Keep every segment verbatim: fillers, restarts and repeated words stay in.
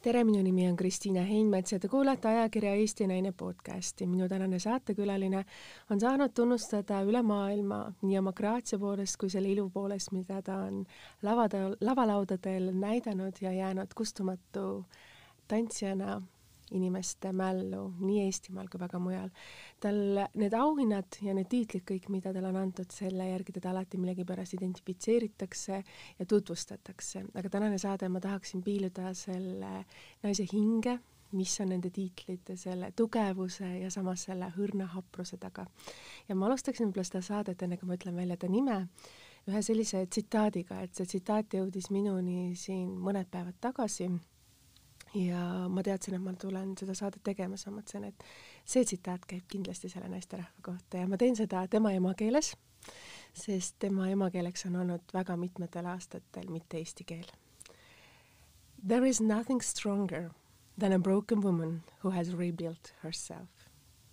tere, minu nimi on Kristiina Heinmets ja te kuulete ajakirja Eesti Naine podcasti. Minu tänane saatekülaline on saanud tunnustada üle maailma nii oma graatsia poolest kui selle ilu poolest, mida ta on lavada, lavalaudadel näidanud ja jäänud kustumatu tantsijana inimeste mällu nii Eestimaal kui väga mujal. Tal need auhinnad ja need tiitlid kõik, mida tal on antud, selle järgi teda alati millegipärast identifitseeritakse ja tutvustatakse. Aga tänane saade ma tahaksin piiluda selle naise hinge, mis on nende tiitlid, selle tugevuse ja samas selle hõrna hapruse taga. Ja ma alustaksin võib-olla seda saadet, enne kui ma ütlen välja ta nime, ühe sellise tsitaadiga, et see tsitaat jõudis minuni siin mõned päevad tagasi. Ja ma teadsin, et ma tulen seda saadet tegema, sa mõtlesin, et see tsitaat käib kindlasti selle naisterahva kohta ja ma teen seda tema emakeeles, sest tema emakeeleks on olnud väga mitmetel aastatel mitte eesti keel. There is nothing stronger than a broken woman who has rebuilt herself.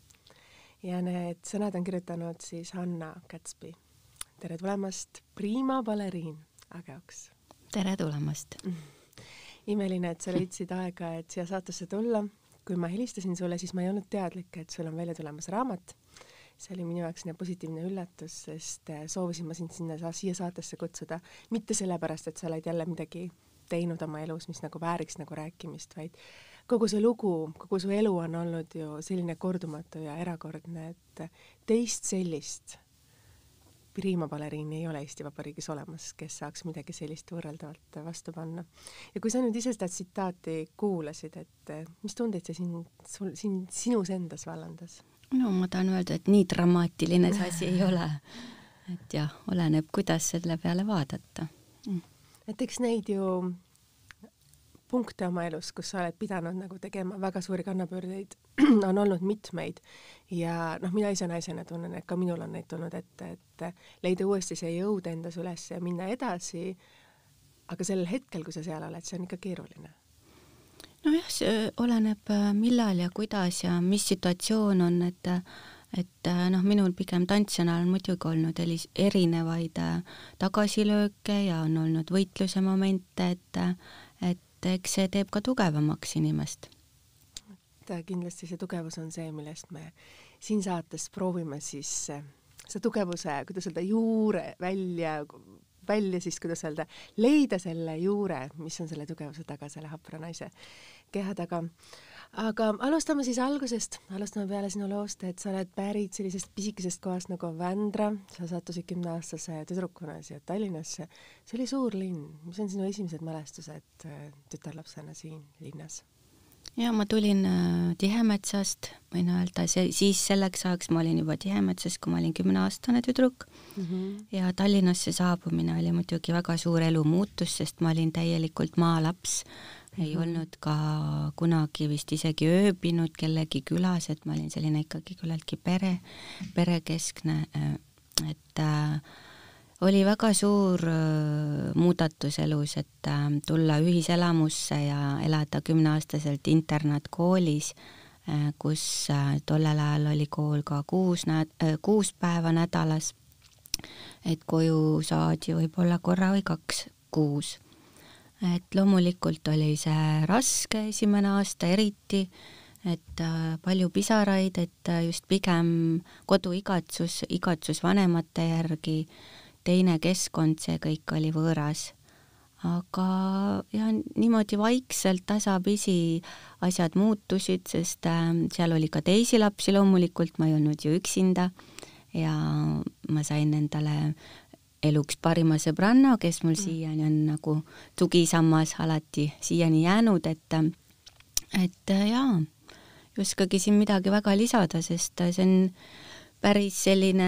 Ja need sõnad on kirjutanud siis Hanna Gatsby. Tere tulemast, prima baleriin Ageuks. Tere tulemast. Imeline, et sa leidsid aega, et siia saatesse tulla. Kui ma helistasin sulle, siis ma ei olnud teadlik, et sul on välja tulemas raamat. See oli minu jaoks positiivne üllatus, sest soovisin ma sind sinna siia saatesse kutsuda. Mitte sellepärast, et sa oled jälle midagi teinud oma elus, mis nagu vääriks nagu rääkimist, vaid kogu see lugu, kogu su elu on olnud ju selline kordumatu ja erakordne, et teist sellist prima baleriin ei ole Eesti Vabariigis olemas, kes saaks midagi sellist võrreldavalt vastu panna. Ja kui sa nüüd ise seda tsitaati kuulasid, et mis tundeid see siin, sul, siin sinus endas vallandas? No ma tahan öelda, et nii dramaatiline see asi ei ole. Et jah, oleneb, kuidas selle peale vaadata. Mm. Et eks neid ju punkte oma elus, kus sa oled pidanud nagu tegema väga suuri kannapöördeid, on olnud mitmeid ja noh, mina ise naisena tunnen, et ka minul on neid tulnud ette, et leida uuesti see jõud endas üles ja minna edasi, aga sellel hetkel, kui sa seal oled, see on ikka keeruline. No jah, see oleneb millal ja kuidas ja mis situatsioon on, et, et noh, minul pigem tantsijana on muidugi olnud erinevaid tagasilööke ja on olnud võitluse momente, et, et eks see teeb ka tugevamaks inimest. Et kindlasti see tugevus on see, millest me siin saates proovime siis see tugevuse, kuidas öelda, juure välja, välja siis, kuidas öelda, leida selle juure, mis on selle tugevuse taga, selle hapra naise keha taga. Aga alustame siis algusest, alustame peale sinu loost, et sa oled pärit sellisest pisikesest kohast nagu Vändra, sa sattusid kümneaastase tüdrukuna siia Tallinnasse. See oli suur linn. Mis on sinu esimesed mälestused tütarlapsena siin linnas? Ja ma tulin Tihemetsast, võin öelda, siis selleks ajaks ma olin juba Tihemetsas, kui ma olin kümneaastane tüdruk mm-hmm. ja Tallinnasse saabumine oli muidugi väga suur elumuutus, sest ma olin täielikult maalaps, ei mm-hmm. olnud ka kunagi vist isegi ööbinud kellegi külas, et ma olin selline ikkagi küllaltki pere, perekeskne, et äh, oli väga suur äh, muudatus elus, et äh, tulla ühiselamusse ja elada kümneaastaselt internaatkoolis, äh, kus äh, tollel ajal oli kool ka kuus, näd-, äh, kuus päeva nädalas, et koju saadi võib-olla korra või kaks kuus. Et loomulikult oli see raske esimene aasta eriti, et äh, palju pisaraid, et äh, just pigem koduigatsus, igatsus vanemate järgi, teine keskkond, see kõik oli võõras. Aga ja niimoodi vaikselt tasapisi asjad muutusid, sest äh, seal oli ka teisi lapsi loomulikult, ma ei olnud ju üksinda ja ma sain endale eluks parima sõbranna, kes mul mm. siiani on nagu tugisammas alati siiani jäänud, et, et jaa, ei oskagi siin midagi väga lisada, sest see on päris selline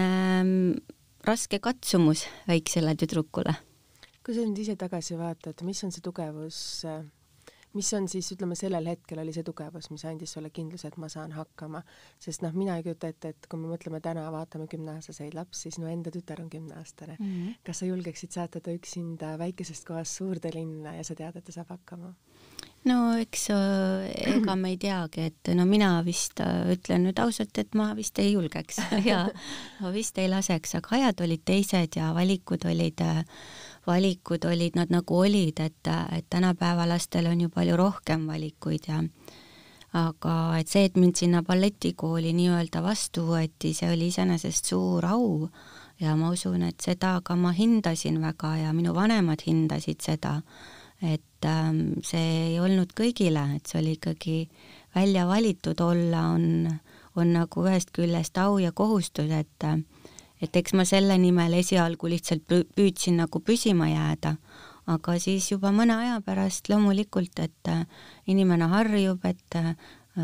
raske katsumus väiksele tüdrukule. Kui sa nüüd ise tagasi vaatad, mis on see tugevus, mis on siis, ütleme, sellel hetkel oli see tugevus, mis andis sulle kindluse, et ma saan hakkama, sest noh, mina ei kujuta ette, et kui me mõtleme täna, vaatame kümneaastaseid lapsi, siis no enda tütar on kümneaastane. Mm-hmm. Kas sa julgeksid saata ta üksinda väikesest kohast suurde linna ja sa tead, et ta saab hakkama? no eks ega me ei teagi, et no mina vist ütlen nüüd ausalt, et ma vist ei julgeks ja ma vist ei laseks, aga ajad olid teised ja valikud olid, valikud olid nad nagu olid, et, et tänapäeva lastel on ju palju rohkem valikuid ja aga et see, et mind sinna balletikooli nii-öelda vastu võeti, see oli iseenesest suur au ja ma usun, et seda ka ma hindasin väga ja minu vanemad hindasid seda, et ähm, see ei olnud kõigile, et see oli ikkagi välja valitud olla, on, on nagu ühest küljest au ja kohustus, et, et eks ma selle nimel esialgu lihtsalt püüdsin nagu püsima jääda, aga siis juba mõne aja pärast loomulikult, et inimene harjub, et äh,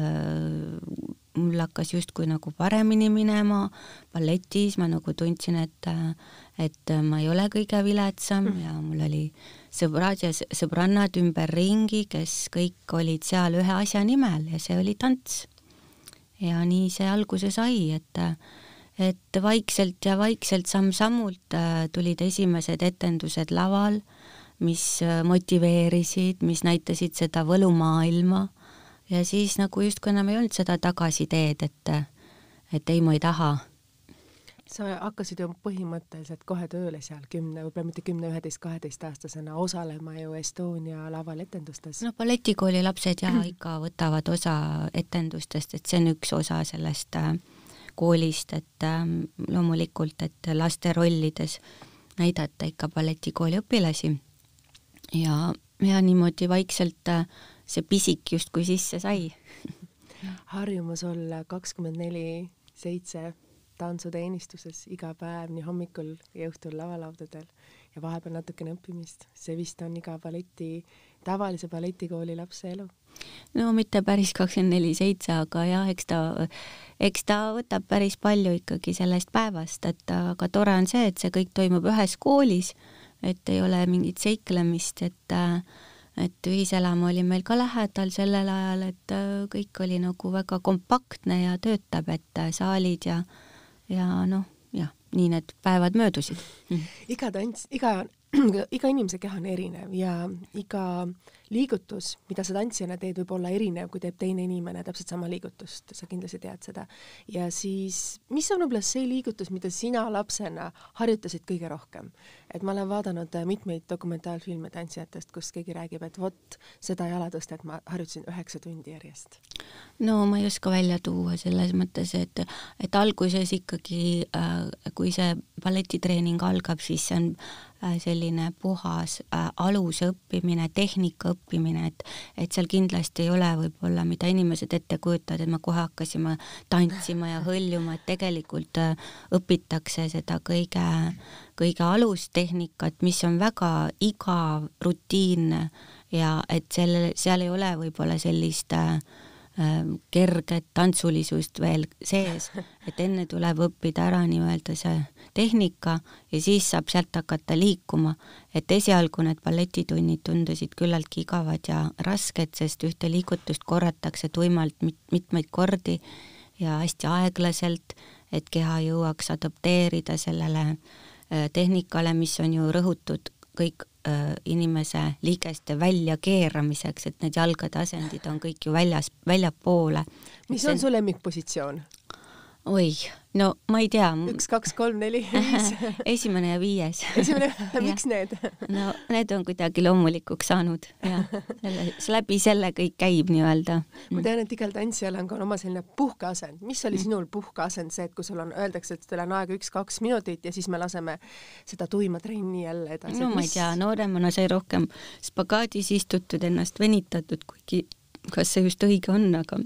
mul hakkas justkui nagu paremini minema balletis, ma nagu tundsin, et, et ma ei ole kõige viletsam ja mul oli sõbrad ja sõbrannad ümberringi, kes kõik olid seal ühe asja nimel ja see oli tants. Ja nii see alguse sai, et et vaikselt ja vaikselt samm-sammult tulid esimesed etendused laval, mis motiveerisid, mis näitasid seda võlumaailma ja siis nagu justkui enam ei olnud seda tagasiteed, et, et ei, ma ei taha. Sa hakkasid ju põhimõtteliselt kohe tööle seal kümne, võib-olla mitte kümne, üheteist, kaheteist aastasena osalema ju Estonia laval etendustes. No balletikooli lapsed ja ikka võtavad osa etendustest, et see on üks osa sellest koolist, et loomulikult, et laste rollides näidata ikka balletikooli õpilasi. Ja, ja niimoodi vaikselt see pisik justkui sisse sai. Harjumus olla kakskümmend neli seitse tantsuteenistuses iga päev, nii hommikul ja õhtul lavalaudadel ja vahepeal natukene õppimist. See vist on iga balleti, tavalise balletikooli lapse elu. No mitte päris kakskümmend neli seitse, aga jah, eks ta, eks ta võtab päris palju ikkagi sellest päevast, et aga tore on see, et see kõik toimub ühes koolis, et ei ole mingit seiklemist, et et ühiselamu oli meil ka lähedal sellel ajal, et kõik oli nagu väga kompaktne ja töötab, et saalid ja, ja noh, jah, nii need päevad möödusid. Iga tants, iga, iga inimese keha on erinev ja iga liigutus, mida sa tantsijana teed, võib olla erinev, kui teeb teine inimene täpselt sama liigutust, sa kindlasti tead seda. Ja siis, mis on võib-olla see liigutus, mida sina lapsena harjutasid kõige rohkem? Et ma olen vaadanud mitmeid dokumentaalfilme tantsijatest, kus keegi räägib, et vot seda jalatõstet ma harjutasin üheksa tundi järjest. No ma ei oska välja tuua selles mõttes, et, et alguses ikkagi, kui see balletitreening algab, siis see on selline puhas äh, aluse õppimine, tehnika õppimine, et, et seal kindlasti ei ole võib-olla, mida inimesed ette kujutavad, et me kohe hakkasime tantsima ja hõljuma, et tegelikult äh, õpitakse seda kõige, kõige alustehnikat, mis on väga igav, rutiinne ja et selle, seal ei ole võib-olla sellist äh, kerget tantsulisust veel sees, et enne tuleb õppida ära nii-öelda see tehnika ja siis saab sealt hakata liikuma, et esialgu need balletitunnid tundusid küllaltki igavad ja rasked, sest ühte liigutust korratakse tuimalt mit- mitmeid kordi ja hästi aeglaselt, et keha jõuaks adapteerida sellele tehnikale, mis on ju rõhutud kõik inimese liigeste välja keeramiseks, et need jalgade asendid on kõik ju väljas, väljapoole. Mis on su lemmikpositsioon? Oi, no ma ei tea. Üks, kaks, kolm, neli, viis. Esimene ja viies. Esimene, miks need? No need on kuidagi loomulikuks saanud ja selle, läbi selle kõik käib nii-öelda. Ma tean, et igal tantsijal on ka oma selline puhkeasend. Mis oli sinul puhkeasend see, et kui sul on, öeldakse, et teil on aega üks, kaks minutit ja siis me laseme seda tuima trenni jälle edasi? No ma ei tea, nooremana sai rohkem spagaadis istutud, ennast venitatud, kuigi kas see just õige on, aga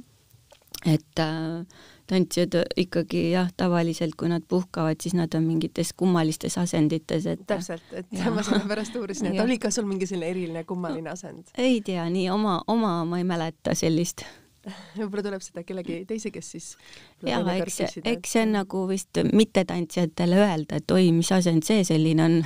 et äh, tantsijad ikkagi jah, tavaliselt kui nad puhkavad, siis nad on mingites kummalistes asendites. Et... Täpselt, et ja. Ma selle pärast uurisin, et oli ka sul mingi selline eriline kummaline asend? Ei tea, nii oma, oma ma ei mäleta sellist. Võib-olla tuleb seda kellegi teise, kes siis... Jaa, eks, eks see on nagu vist mitte tantsijatele öelda, et oi, mis asend see selline on.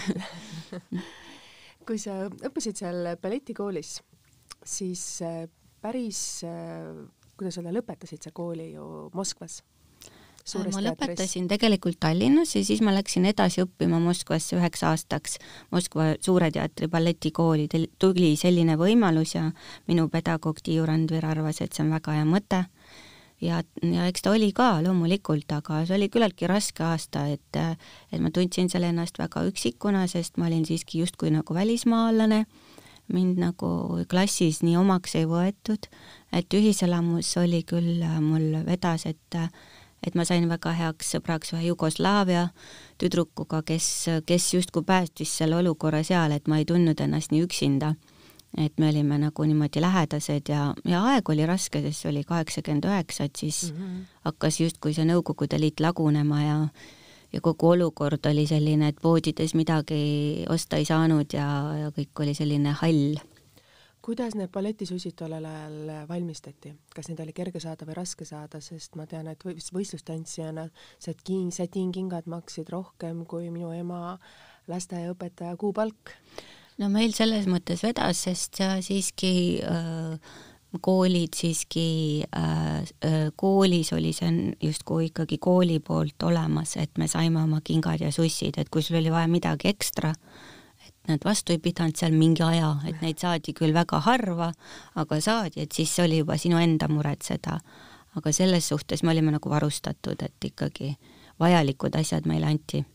Kui sa õppisid seal balletikoolis, siis päris... kuidas öelda, lõpetasid sa kooli ju Moskvas? suures ma teatris? lõpetasin tegelikult Tallinnas ja siis ma läksin edasi õppima Moskvasse üheks aastaks Moskva Suure teatri balletikooli. Tuli selline võimalus ja minu pedagoog Tiiu Randver arvas, et see on väga hea mõte. Ja, ja eks ta oli ka loomulikult, aga see oli küllaltki raske aasta, et, et ma tundsin selle ennast väga üksikuna, sest ma olin siiski justkui nagu välismaalane. Mind nagu klassis nii omaks ei võetud, et ühiselamus oli küll mul vedas, et, et ma sain väga heaks sõbraks ühe Jugoslaavia tüdrukuga, kes, kes justkui päästis selle olukorra seal, et ma ei tundnud ennast nii üksinda. Et me olime nagu niimoodi lähedased ja, ja aeg oli raske, sest see oli kaheksakümmend üheksa, et siis mm -hmm. hakkas justkui see Nõukogude Liit lagunema ja ja kogu olukord oli selline, et poodides midagi osta ei saanud ja, ja kõik oli selline hall. Kuidas need balletisusid tollel ajal valmistati? Kas neid oli kerge saada või raske saada? Sest ma tean, et võistlustantsijana sätiinkingad maksid rohkem kui minu ema lasteaiaõpetaja kuupalk. No meil selles mõttes vedas, sest siiski äh, koolid siiski äh, koolis oli see justkui ikkagi kooli poolt olemas, et me saime oma kingad ja sussid, et kui sul oli vaja midagi ekstra, et nad vastu ei pidanud seal mingi aja, et neid saadi küll väga harva, aga saadi, et siis oli juba sinu enda muretseda. Aga selles suhtes me olime nagu varustatud, et ikkagi vajalikud asjad meile anti.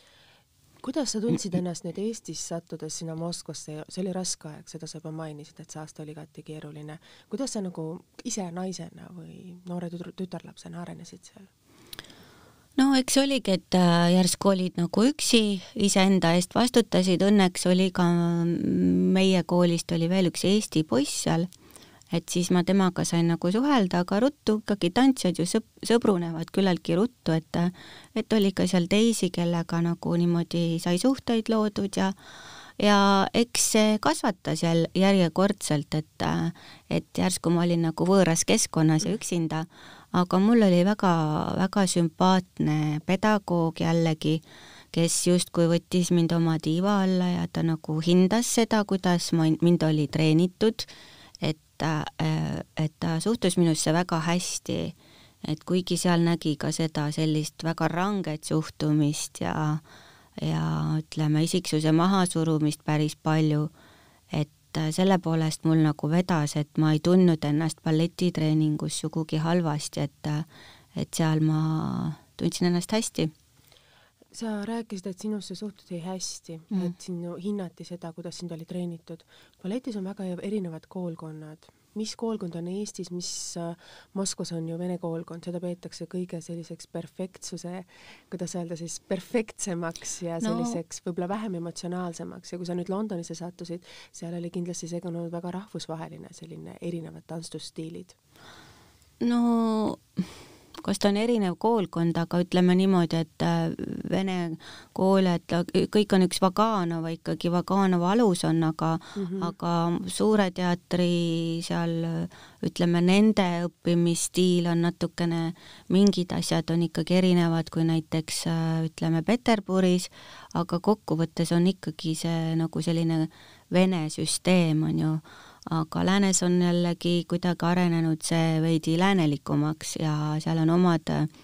Kuidas sa tundsid ennast nüüd Eestis sattudes sinna Moskvasse? See oli raske aeg, seda sa juba mainisid, et see aasta oli igati keeruline. Kuidas sa nagu ise naisena või noore tütarlapsena arenesid seal? No eks oligi, et järsku olid nagu üksi, iseenda eest vastutasid. Õnneks oli ka meie koolist oli veel üks Eesti poiss seal, et siis ma temaga sain nagu suhelda, aga ruttu ikkagi tantsijad ju sõb sõbrunevad küllaltki ruttu, et, et oli ka seal teisi, kellega nagu niimoodi sai suhteid loodud ja ja eks see kasvatas jäl järjekordselt, et, et järsku ma olin nagu võõras keskkonnas ja üksinda, aga mul oli väga, väga sümpaatne pedagoog jällegi, kes justkui võttis mind oma tiiva alla ja ta nagu hindas seda, kuidas ma, mind oli treenitud, et et ta suhtus minusse väga hästi, et kuigi seal nägi ka seda sellist väga ranget suhtumist ja, ja ütleme isiksuse mahasurumist päris palju, et selle poolest mul nagu vedas, et ma ei tundnud ennast balletitreeningus sugugi halvasti, et, et seal ma tundsin ennast hästi. Sa rääkisid, et sinusse suhtuti hästi, mm. et sinu hinnati seda, kuidas sind oli treenitud. Balletis on väga erinevad koolkonnad. Mis koolkond on Eestis, mis Moskvas on ju vene koolkond, seda peetakse kõige selliseks perfektsuse, kuidas öelda siis, perfektsemaks ja selliseks no. võib-olla vähem emotsionaalsemaks. Ja kui sa nüüd Londonisse sattusid, seal oli kindlasti segunud väga rahvusvaheline selline erinevad tantsusstiilid. No... kas ta on erinev koolkond, aga ütleme niimoodi, et vene kool, et kõik on üks Vaganova, ikkagi Vaganova alus on, aga, mm -hmm. aga Suure teatri seal, ütleme, nende õppimisstiil on natukene, mingid asjad on ikkagi erinevad kui näiteks, ütleme, Peterburis, aga kokkuvõttes on ikkagi see nagu selline vene süsteem on ju, aga läänes on jällegi kuidagi arenenud see veidi läänelikumaks ja seal on omad,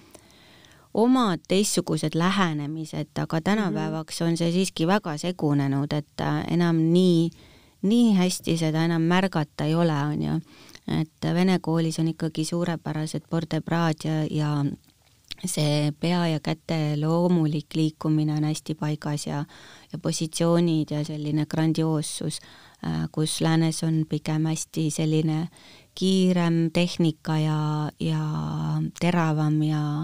omad teistsugused lähenemised, aga tänapäevaks on see siiski väga segunenud, et enam nii, nii hästi seda enam märgata ei ole, on ju. Et vene koolis on ikkagi suurepärased pordebraad ja, ja see pea ja käte loomulik liikumine on hästi paigas ja, ja positsioonid ja selline grandioossus, kus läänes on pigem hästi selline kiirem tehnika ja, ja teravam ja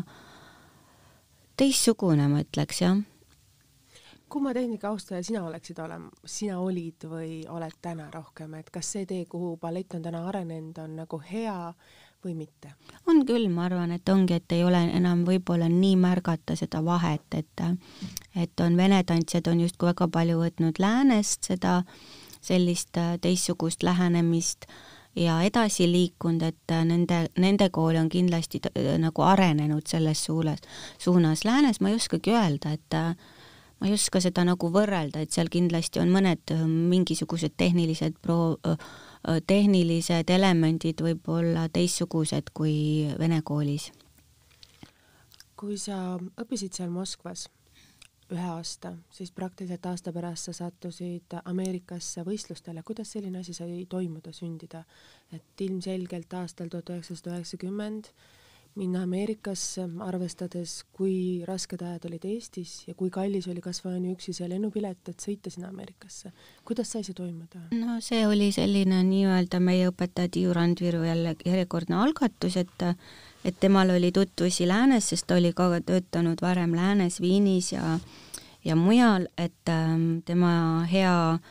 teistsugune, ma ütleks, jah. Kumma tehnika austaja sina oleksid olema, sina olid või oled täna rohkem, et kas see tee, kuhu ballett on täna arenenud, on nagu hea või mitte? On küll, ma arvan, et ongi, et ei ole enam võib-olla nii märgata seda vahet, et, et on vene tantsijad on justkui väga palju võtnud läänest seda sellist teistsugust lähenemist ja edasi liikunud, et nende, nende kool on kindlasti nagu arenenud selles suunas, suunas. Läänes ma ei oskagi öelda, et ma ei oska seda nagu võrrelda, et seal kindlasti on mõned mingisugused tehnilised pro, tehnilised elemendid võib olla teistsugused kui vene koolis. kui sa õppisid seal Moskvas ühe aasta, siis praktiliselt aasta pärast sa sattusid Ameerikasse võistlustele. Kuidas selline asi sai toimuda, sündida? Et ilmselgelt aastal tuhat üheksasada üheksakümmend minna Ameerikasse, arvestades, kui rasked ajad olid Eestis ja kui kallis oli kas või ainuüksi see lennupilet, et sõita sinna Ameerikasse. Kuidas sai see toimuda? No see oli selline nii-öelda meie õpetaja Tiiu Randviru jälle järjekordne algatus, et et temal oli tutvusi Läänes, sest ta oli ka töötanud varem Läänes, Viinis ja, ja mujal, et ähm, tema hea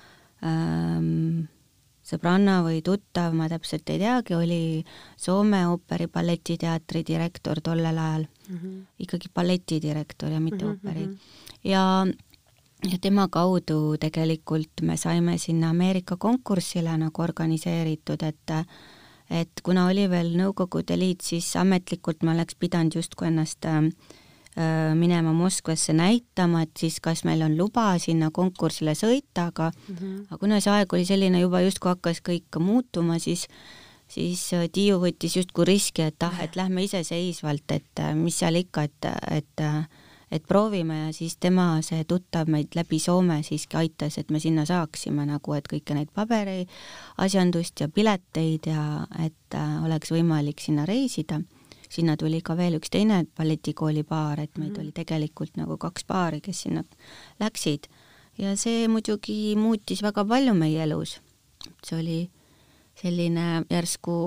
ähm, sõbranna või tuttav, ma täpselt ei teagi, oli Soome ooperi balletiteatri direktor tollel ajal. Mm-hmm. Ikkagi balletidirektor ja mitte mm-hmm. ooperi. Ja, ja tema kaudu tegelikult me saime sinna Ameerika konkursile nagu organiseeritud, et et kuna oli veel Nõukogude Liit, siis ametlikult ma oleks pidanud justkui ennast äh, minema Moskvasse näitama, et siis kas meil on luba sinna konkursile sõita, aga, mm-hmm. aga kuna see aeg oli selline juba justkui hakkas kõik muutuma, siis, siis Tiiu võttis justkui riski, et ah, et lähme iseseisvalt, et mis seal ikka, et, et et proovime ja siis tema see tuttav meid läbi Soome siiski aitas, et me sinna saaksime nagu, et kõike neid paberi asjandust ja pileteid ja et äh, oleks võimalik sinna reisida. Sinna tuli ka veel üks teine balletikooli paar, et meid mm-hmm. oli tegelikult nagu kaks paari, kes sinna läksid ja see muidugi muutis väga palju meie elus. See oli selline järsku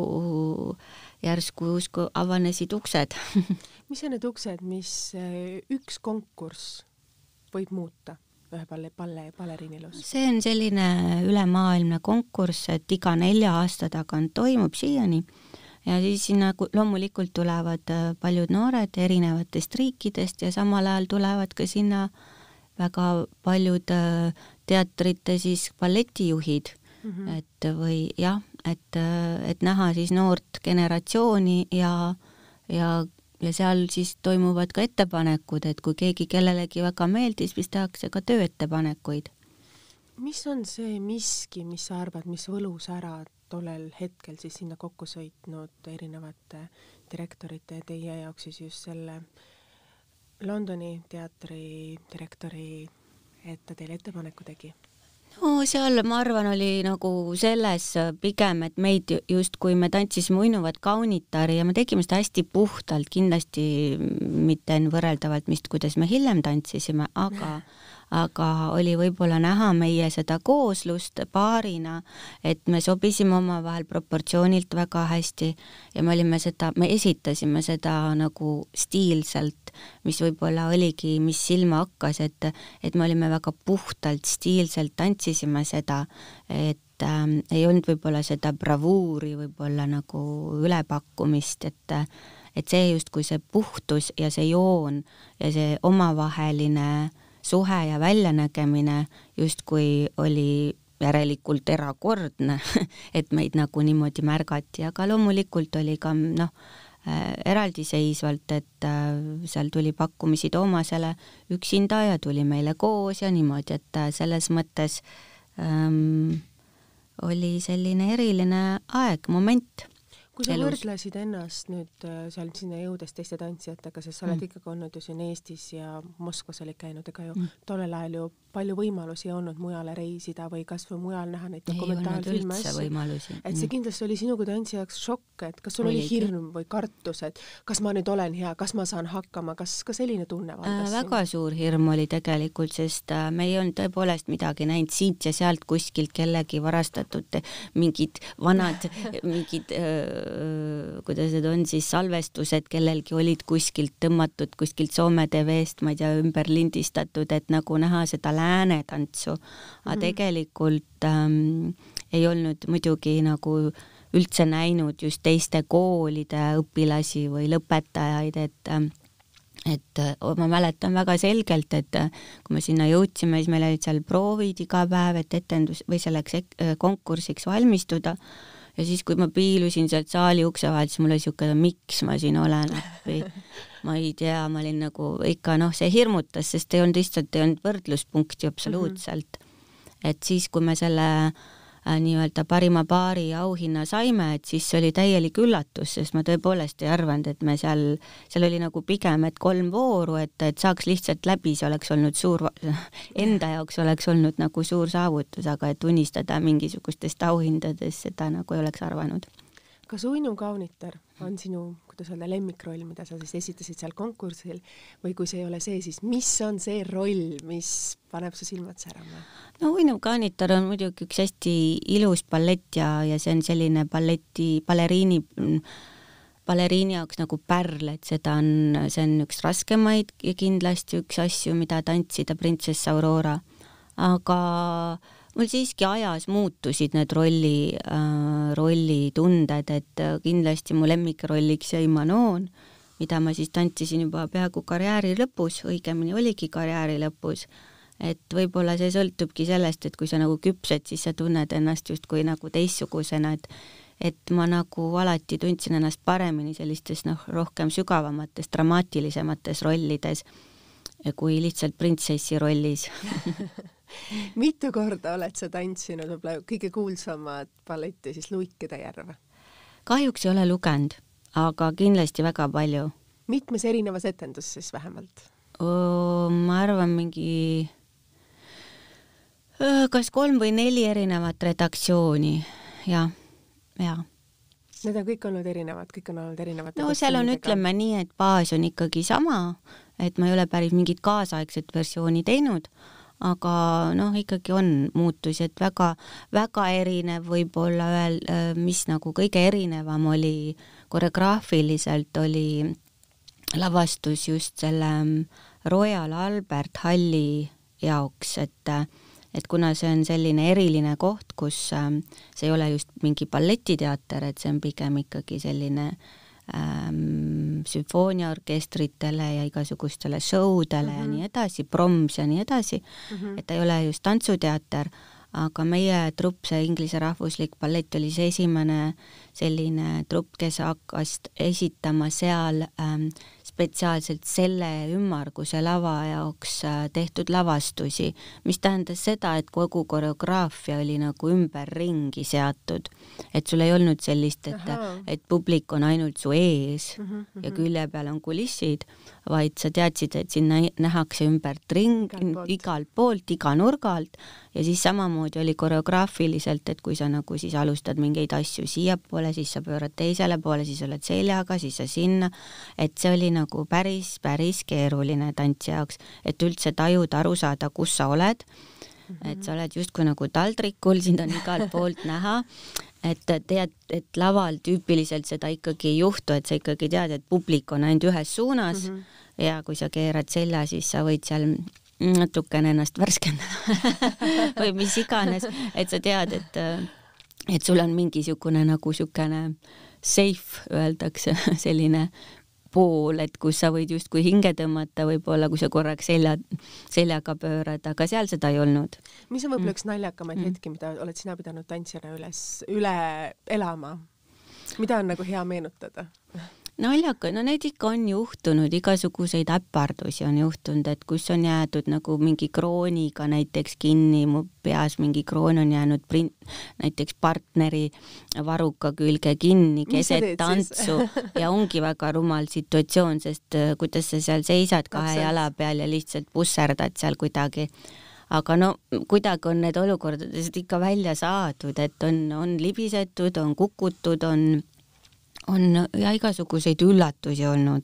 järsku usku avanesid uksed. Mis on need uksed, mis üks konkurss võib muuta ühe palle, palle, baleriinilus? See on selline ülemaailmne konkurss, et iga nelja aasta tagant toimub siiani ja siis sinna loomulikult tulevad paljud noored erinevatest riikidest ja samal ajal tulevad ka sinna väga paljud teatrite siis balletijuhid. Mm-hmm. et või jah, et, et näha siis noort generatsiooni ja, ja, ja seal siis toimuvad ka ettepanekud, et kui keegi kellelegi väga meeldis, siis tehakse ka tööettepanekuid. Mis on see miski, mis sa arvad, mis võlus ära tollel hetkel siis sinna kokku sõitnud erinevate direktorite ja teie jaoks siis just selle Londoni teatri direktori, et ta teile ettepaneku tegi? No seal ma arvan oli nagu selles pigem, et meid just kui me tantsisime uinuvat kaunitari ja me tegime seda hästi puhtalt, kindlasti mitte võrreldavalt, mis, kuidas me hiljem tantsisime, aga aga oli võib-olla näha meie seda kooslust paarina, et me sobisime oma vahel proportsioonilt väga hästi ja me olime seda, me esitasime seda nagu stiilselt, mis võib-olla oligi, mis silma hakkas, et, et me olime väga puhtalt stiilselt, tantsisime seda, et ähm, ei olnud võib-olla seda bravuuri, võib-olla nagu ülepakkumist, et, et see justkui see puhtus ja see joon ja see omavaheline suhe ja väljanägemine justkui oli järelikult erakordne, et meid nagu niimoodi märgati, aga loomulikult oli ka noh, eraldiseisvalt, et seal tuli pakkumisi Toomasele üksinda ja tuli meile koos ja niimoodi, et selles mõttes ähm, oli selline eriline aeg, moment. Kui sa elus. Võrdlesid ennast nüüd seal sinna jõudes teiste tantsijatega, sest sa oled mm. ikkagi olnud ju siin Eestis ja Moskvas olid käinud, ega ju mm. tollel ajal ju palju võimalusi ei olnud mujale reisida või kas või mujal näha neid dokumentaalfilme asju. Et see kindlasti oli sinu kui tantsijaks šokk, et kas sul oli, oli hirm või kartus, et kas ma nüüd olen hea, kas ma saan hakkama, kas ka selline tunne valdas? Äh, väga suur hirm oli tegelikult, sest äh, me ei olnud tõepoolest midagi näinud siit ja sealt kuskilt kellegi varastatud mingid vanad, mingid äh, kuidas need on siis salvestused, kellelgi olid kuskilt tõmmatud, kuskilt Soome T V-st, ma ei tea, ümber lindistatud, et nagu näha seda lääne tantsu, aga mm-hmm. tegelikult ähm, ei olnud muidugi nagu üldse näinud just teiste koolide õpilasi või lõpetajaid, et ähm, et ma mäletan väga selgelt, et kui me sinna jõudsime, siis meil olid seal proovid iga päev, et etendus või selleks konkursiks valmistuda ja siis, kui ma piilusin sealt saali ukse vahel, siis mul oli siuke, miks ma siin olen appi. Ma ei tea, ma olin nagu ikka, noh, see hirmutas, sest ei olnud lihtsalt, ei olnud võrdluspunkti absoluutselt. Mm-hmm. Et siis, kui me selle äh, nii-öelda parima paari auhinna saime, et siis oli täielik üllatus, sest ma tõepoolest ei arvanud, et me seal, seal oli nagu pigem, et kolm vooru, et, et saaks lihtsalt läbi, see oleks olnud suur, enda jaoks oleks olnud nagu suur saavutus, aga et unistada mingisugustest auhindadest, seda nagu ei oleks arvanud. Kas Uinu kaunitar on sinu, kuidas öelda, lemmikroll, mida sa siis esitasid seal konkursil või kui see ei ole see, siis mis on see roll, mis paneb su silmad särama? No Uinu kaunitar on muidugi üks hästi ilus ballett ja, ja see on selline balleti, baleriini, baleriini jaoks nagu pärl, et seda on, see on üks raskemaid ja kindlasti üks asju, mida tantsida Princess Aurora. Aga mul siiski ajas muutusid need rolli, äh, rollitunded, et kindlasti mu lemmikrolliks jäi Manon, mida ma siis tantsisin juba peaaegu karjääri lõpus, õigemini oligi karjääri lõpus, et võib-olla see sõltubki sellest, et kui sa nagu küpsed, siis sa tunned ennast justkui nagu teistsugusena, et et ma nagu alati tundsin ennast paremini sellistes noh, rohkem sügavamates, dramaatilisemates rollides kui lihtsalt printsessi rollis. Mitu korda oled sa tantsinud võib-olla kõige kuulsamad balletti siis Luikede järve? Kahjuks ei ole lugenud, aga kindlasti väga palju. Mitmes erinevas etendus siis vähemalt? O, ma arvan mingi kas kolm või neli erinevat redaktsiooni, jah, jah. Need on kõik olnud erinevad, kõik on olnud erinevad. No seal on, ütleme nii, et baas on ikkagi sama, et ma ei ole päris mingit kaasaegset versiooni teinud, aga noh, ikkagi on muutusi, et väga, väga erinev võib-olla ühel, mis nagu kõige erinevam oli koreograafiliselt oli lavastus just selle Royal Albert Halli jaoks, et et kuna see on selline eriline koht, kus see ei ole just mingi balletiteater, et see on pigem ikkagi selline ähm, sümfooniaorkestritele ja igasugustele showdele mm-hmm. ja nii edasi, proms ja nii edasi, mm-hmm. et ta ei ole just tantsuteater, aga meie trupp, see Inglise rahvuslik ballett oli see esimene selline trupp, kes hakkas esitama seal ähm, spetsiaalselt selle ümmarguse lava jaoks tehtud lavastusi, mis tähendas seda, et kogu koreograafia oli nagu ümber ringi seatud. Et sul ei olnud sellist, et, et publik on ainult su ees mm -hmm. ja külje peal on kulissid, vaid sa teadsid, et sinna nähakse ümbert ring, igalt poolt, iga nurgalt ja siis samamoodi oli koreograafiliselt, et kui sa nagu siis alustad mingeid asju siia poole, siis sa pöörad teisele poole, siis oled seljaga, siis sa sinna, et see oli nagu päris, päris keeruline tantsi jaoks, et üldse tajuda, aru saada, kus sa oled, mm-hmm. et sa oled justkui nagu taldrikul, sind on igalt poolt näha, et tead, et laval tüüpiliselt seda ikkagi ei juhtu, et sa ikkagi tead, et publik on ainult ühes suunas mm-hmm. ja kui sa keerad selja, siis sa võid seal natukene ennast värskendada või mis iganes, et sa tead, et et sul on mingisugune nagu sükene safe, öeldakse, selline pool, et kus sa võid justkui hinge tõmmata võib-olla, kui sa korraks selja, seljaga pöörad, aga seal seda ei olnud. Mis on võib-olla üks naljakamaid mm. hetki, mida oled sina pidanud tantsijana üles, üle elama? Mida on nagu hea meenutada? Naljaka, no need ikka on juhtunud, igasuguseid äpardusi on juhtunud, et kus on jäädud nagu mingi krooniga näiteks kinni, mu peas mingi kroon on jäänud print, näiteks partneri varuka külge kinni keset tantsu ja ongi väga rumal situatsioon, sest kuidas sa seal seisad kahe Täpselt. Jala peal ja lihtsalt pusserdad seal kuidagi. Aga no kuidagi on need olukordadest ikka välja saadud, et on, on libisetud, on kukutud, on on ja igasuguseid üllatusi olnud.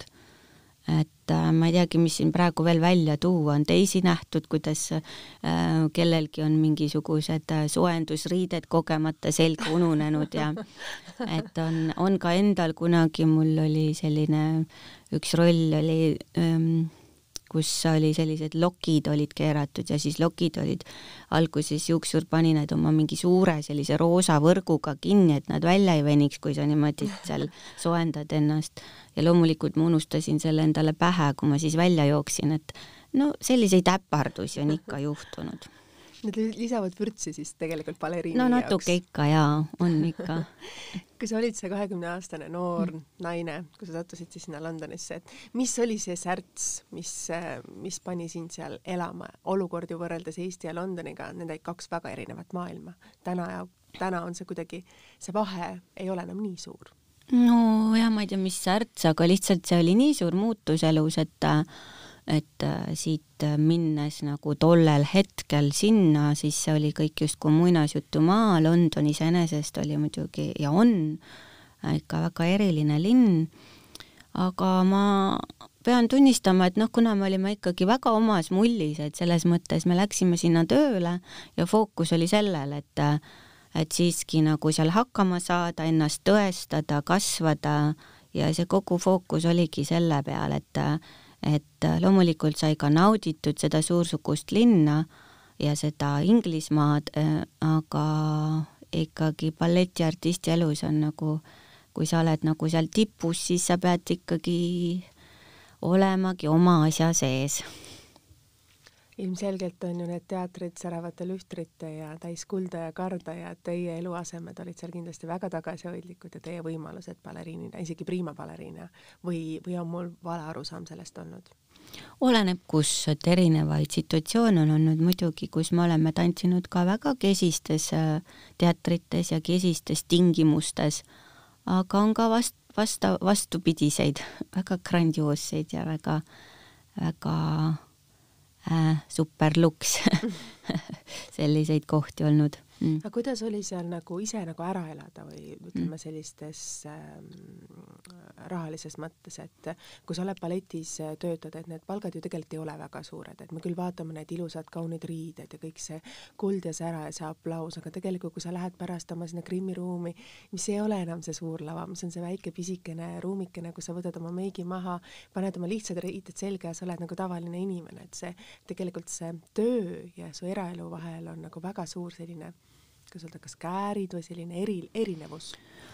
Et äh, ma ei teagi, mis siin praegu veel välja tuua, on teisi nähtud, kuidas äh, kellelgi on mingisugused äh, soendusriided kogemata selga ununenud ja et on, on ka endal kunagi mul oli selline, üks roll oli ähm, kus oli sellised lokid olid keeratud ja siis lokid olid alguses juuksur pani need oma mingi suure sellise roosa võrguga kinni, et nad välja ei veniks, kui sa niimoodi seal soendad ennast. Ja loomulikult ma unustasin selle endale pähe, kui ma siis välja jooksin, et no selliseid äpardusi on ikka juhtunud. Need lisavad vürtsi siis tegelikult baleriini jaoks. No natuke jaoks. Ikka, jaa, on ikka. Kui sa olid see kahekümne aastane noor mm. naine, kui sa sattusid siis sinna Londonisse, et mis oli see särts, mis, mis pani sind seal elama? Olukord ju võrreldes Eesti ja Londoniga, need kaks väga erinevat maailma täna ja täna on see kuidagi, see vahe ei ole enam nii suur? No jah, ma ei tea, mis särts, aga lihtsalt see oli nii suur muutus elus, et et siit minnes nagu tollel hetkel sinna, siis see oli kõik justkui muinasjutumaa. London iseenesest oli muidugi ja on ikka väga eriline linn, aga ma pean tunnistama, et noh, kuna me olime ikkagi väga omas mullis, et selles mõttes me läksime sinna tööle ja fookus oli sellel, et et siiski nagu seal hakkama saada, ennast tõestada, kasvada ja see kogu fookus oligi selle peal, et et loomulikult sai ka nauditud seda suursugust linna ja seda Inglismaad, aga ikkagi balletiartisti elus on nagu, kui sa oled nagu seal tipus, siis sa pead ikkagi olemagi oma asja sees. Ilmselgelt on ju need teatrid säravate lühtrite ja täis kulda ja karda ja teie eluasemed olid seal kindlasti väga tagasihoidlikud ja teie võimalused baleriinina, isegi prima baleriina või, või on mul vale arusaam sellest olnud? Oleneb kus, et erinevaid situatsioone on olnud muidugi, kus me oleme tantsinud ka väga kesistes teatrites ja kesistes tingimustes, aga on ka vast, vasta, vastupidiseid, väga grandioosseid ja väga, väga Äh, superluks selliseid kohti olnud. Mm. Aga kuidas oli seal nagu ise nagu ära elada või ütleme sellistes ähm, rahalises mõttes, et kui sa oled balletis töötad, et need palgad ju tegelikult ei ole väga suured, et me küll vaatame need ilusad kaunid riided ja kõik see kuld ja sära ja see aplaus, aga tegelikult kui sa lähed pärast oma sinna grimmiruumi, mis ei ole enam see suur lava, mis on see väike pisikene ruumikene, kus sa võtad oma meigi maha, paned oma lihtsad riided selga ja sa oled nagu tavaline inimene, et see tegelikult see töö ja su eraelu vahel on nagu väga suur selline, kas öelda, kas käärid või selline eri, erinevus?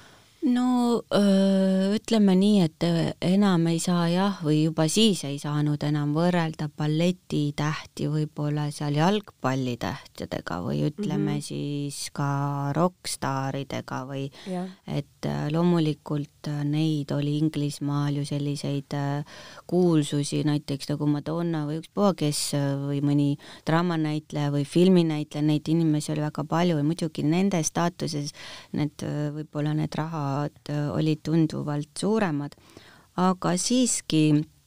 No öö, ütleme nii, et enam ei saa jah, või juba siis ei saanud enam võrrelda balletitähti võib-olla seal jalgpallitähtedega või ütleme mm-hmm. siis ka rokkstaaridega või yeah. et loomulikult neid oli Inglismaal ju selliseid kuulsusi, näiteks nagu Madonna või ükspuha kes või mõni draamanäitleja või filminäitleja, neid inimesi oli väga palju ja muidugi nende staatuses need võib-olla need raha olid tunduvalt suuremad, aga siiski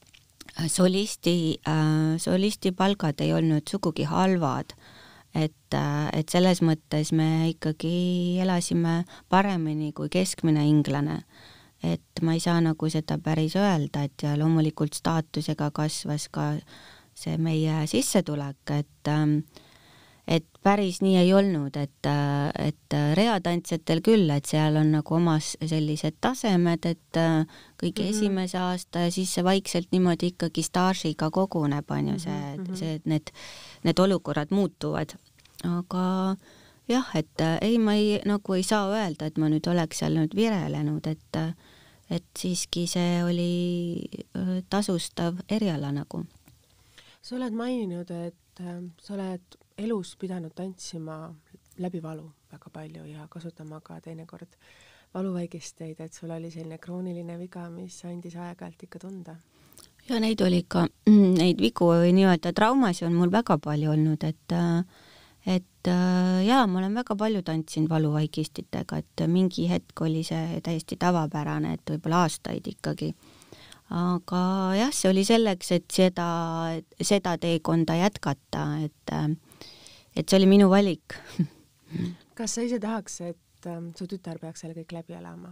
solisti, solisti palgad ei olnud sugugi halvad, et, et selles mõttes me ikkagi elasime paremini kui keskmine inglane, et ma ei saa nagu seda päris öelda, et ja loomulikult staatusega kasvas ka see meie sissetulek, et et päris nii ei olnud, et, et reatantsijatel küll, et seal on nagu omas sellised tasemed, et kõige mm-hmm. esimese aasta ja siis see vaikselt niimoodi ikkagi staažiga koguneb, on ju see, mm-hmm. see, et need, need olukorrad muutuvad. Aga jah, et ei, ma ei, nagu ei saa öelda, et ma nüüd oleks seal nüüd virelenud, et, et siiski see oli tasustav eriala nagu. Sa oled maininud, et sa oled elus pidanud tantsima läbi valu väga palju ja kasutama ka teinekord valuvaigisteid, et sul oli selline krooniline viga, mis andis aeg-ajalt ikka tunda. Ja neid oli ikka, neid vigu või nii-öelda traumasi on mul väga palju olnud, et et jaa, ma olen väga palju tantsinud valuvaigistitega, et mingi hetk oli see täiesti tavapärane, et võib-olla aastaid ikkagi. Aga jah, see oli selleks, et seda, seda teekonda jätkata, et, et see oli minu valik. Kas sa ise tahaks, et su tütar peaks selle kõik läbi elama?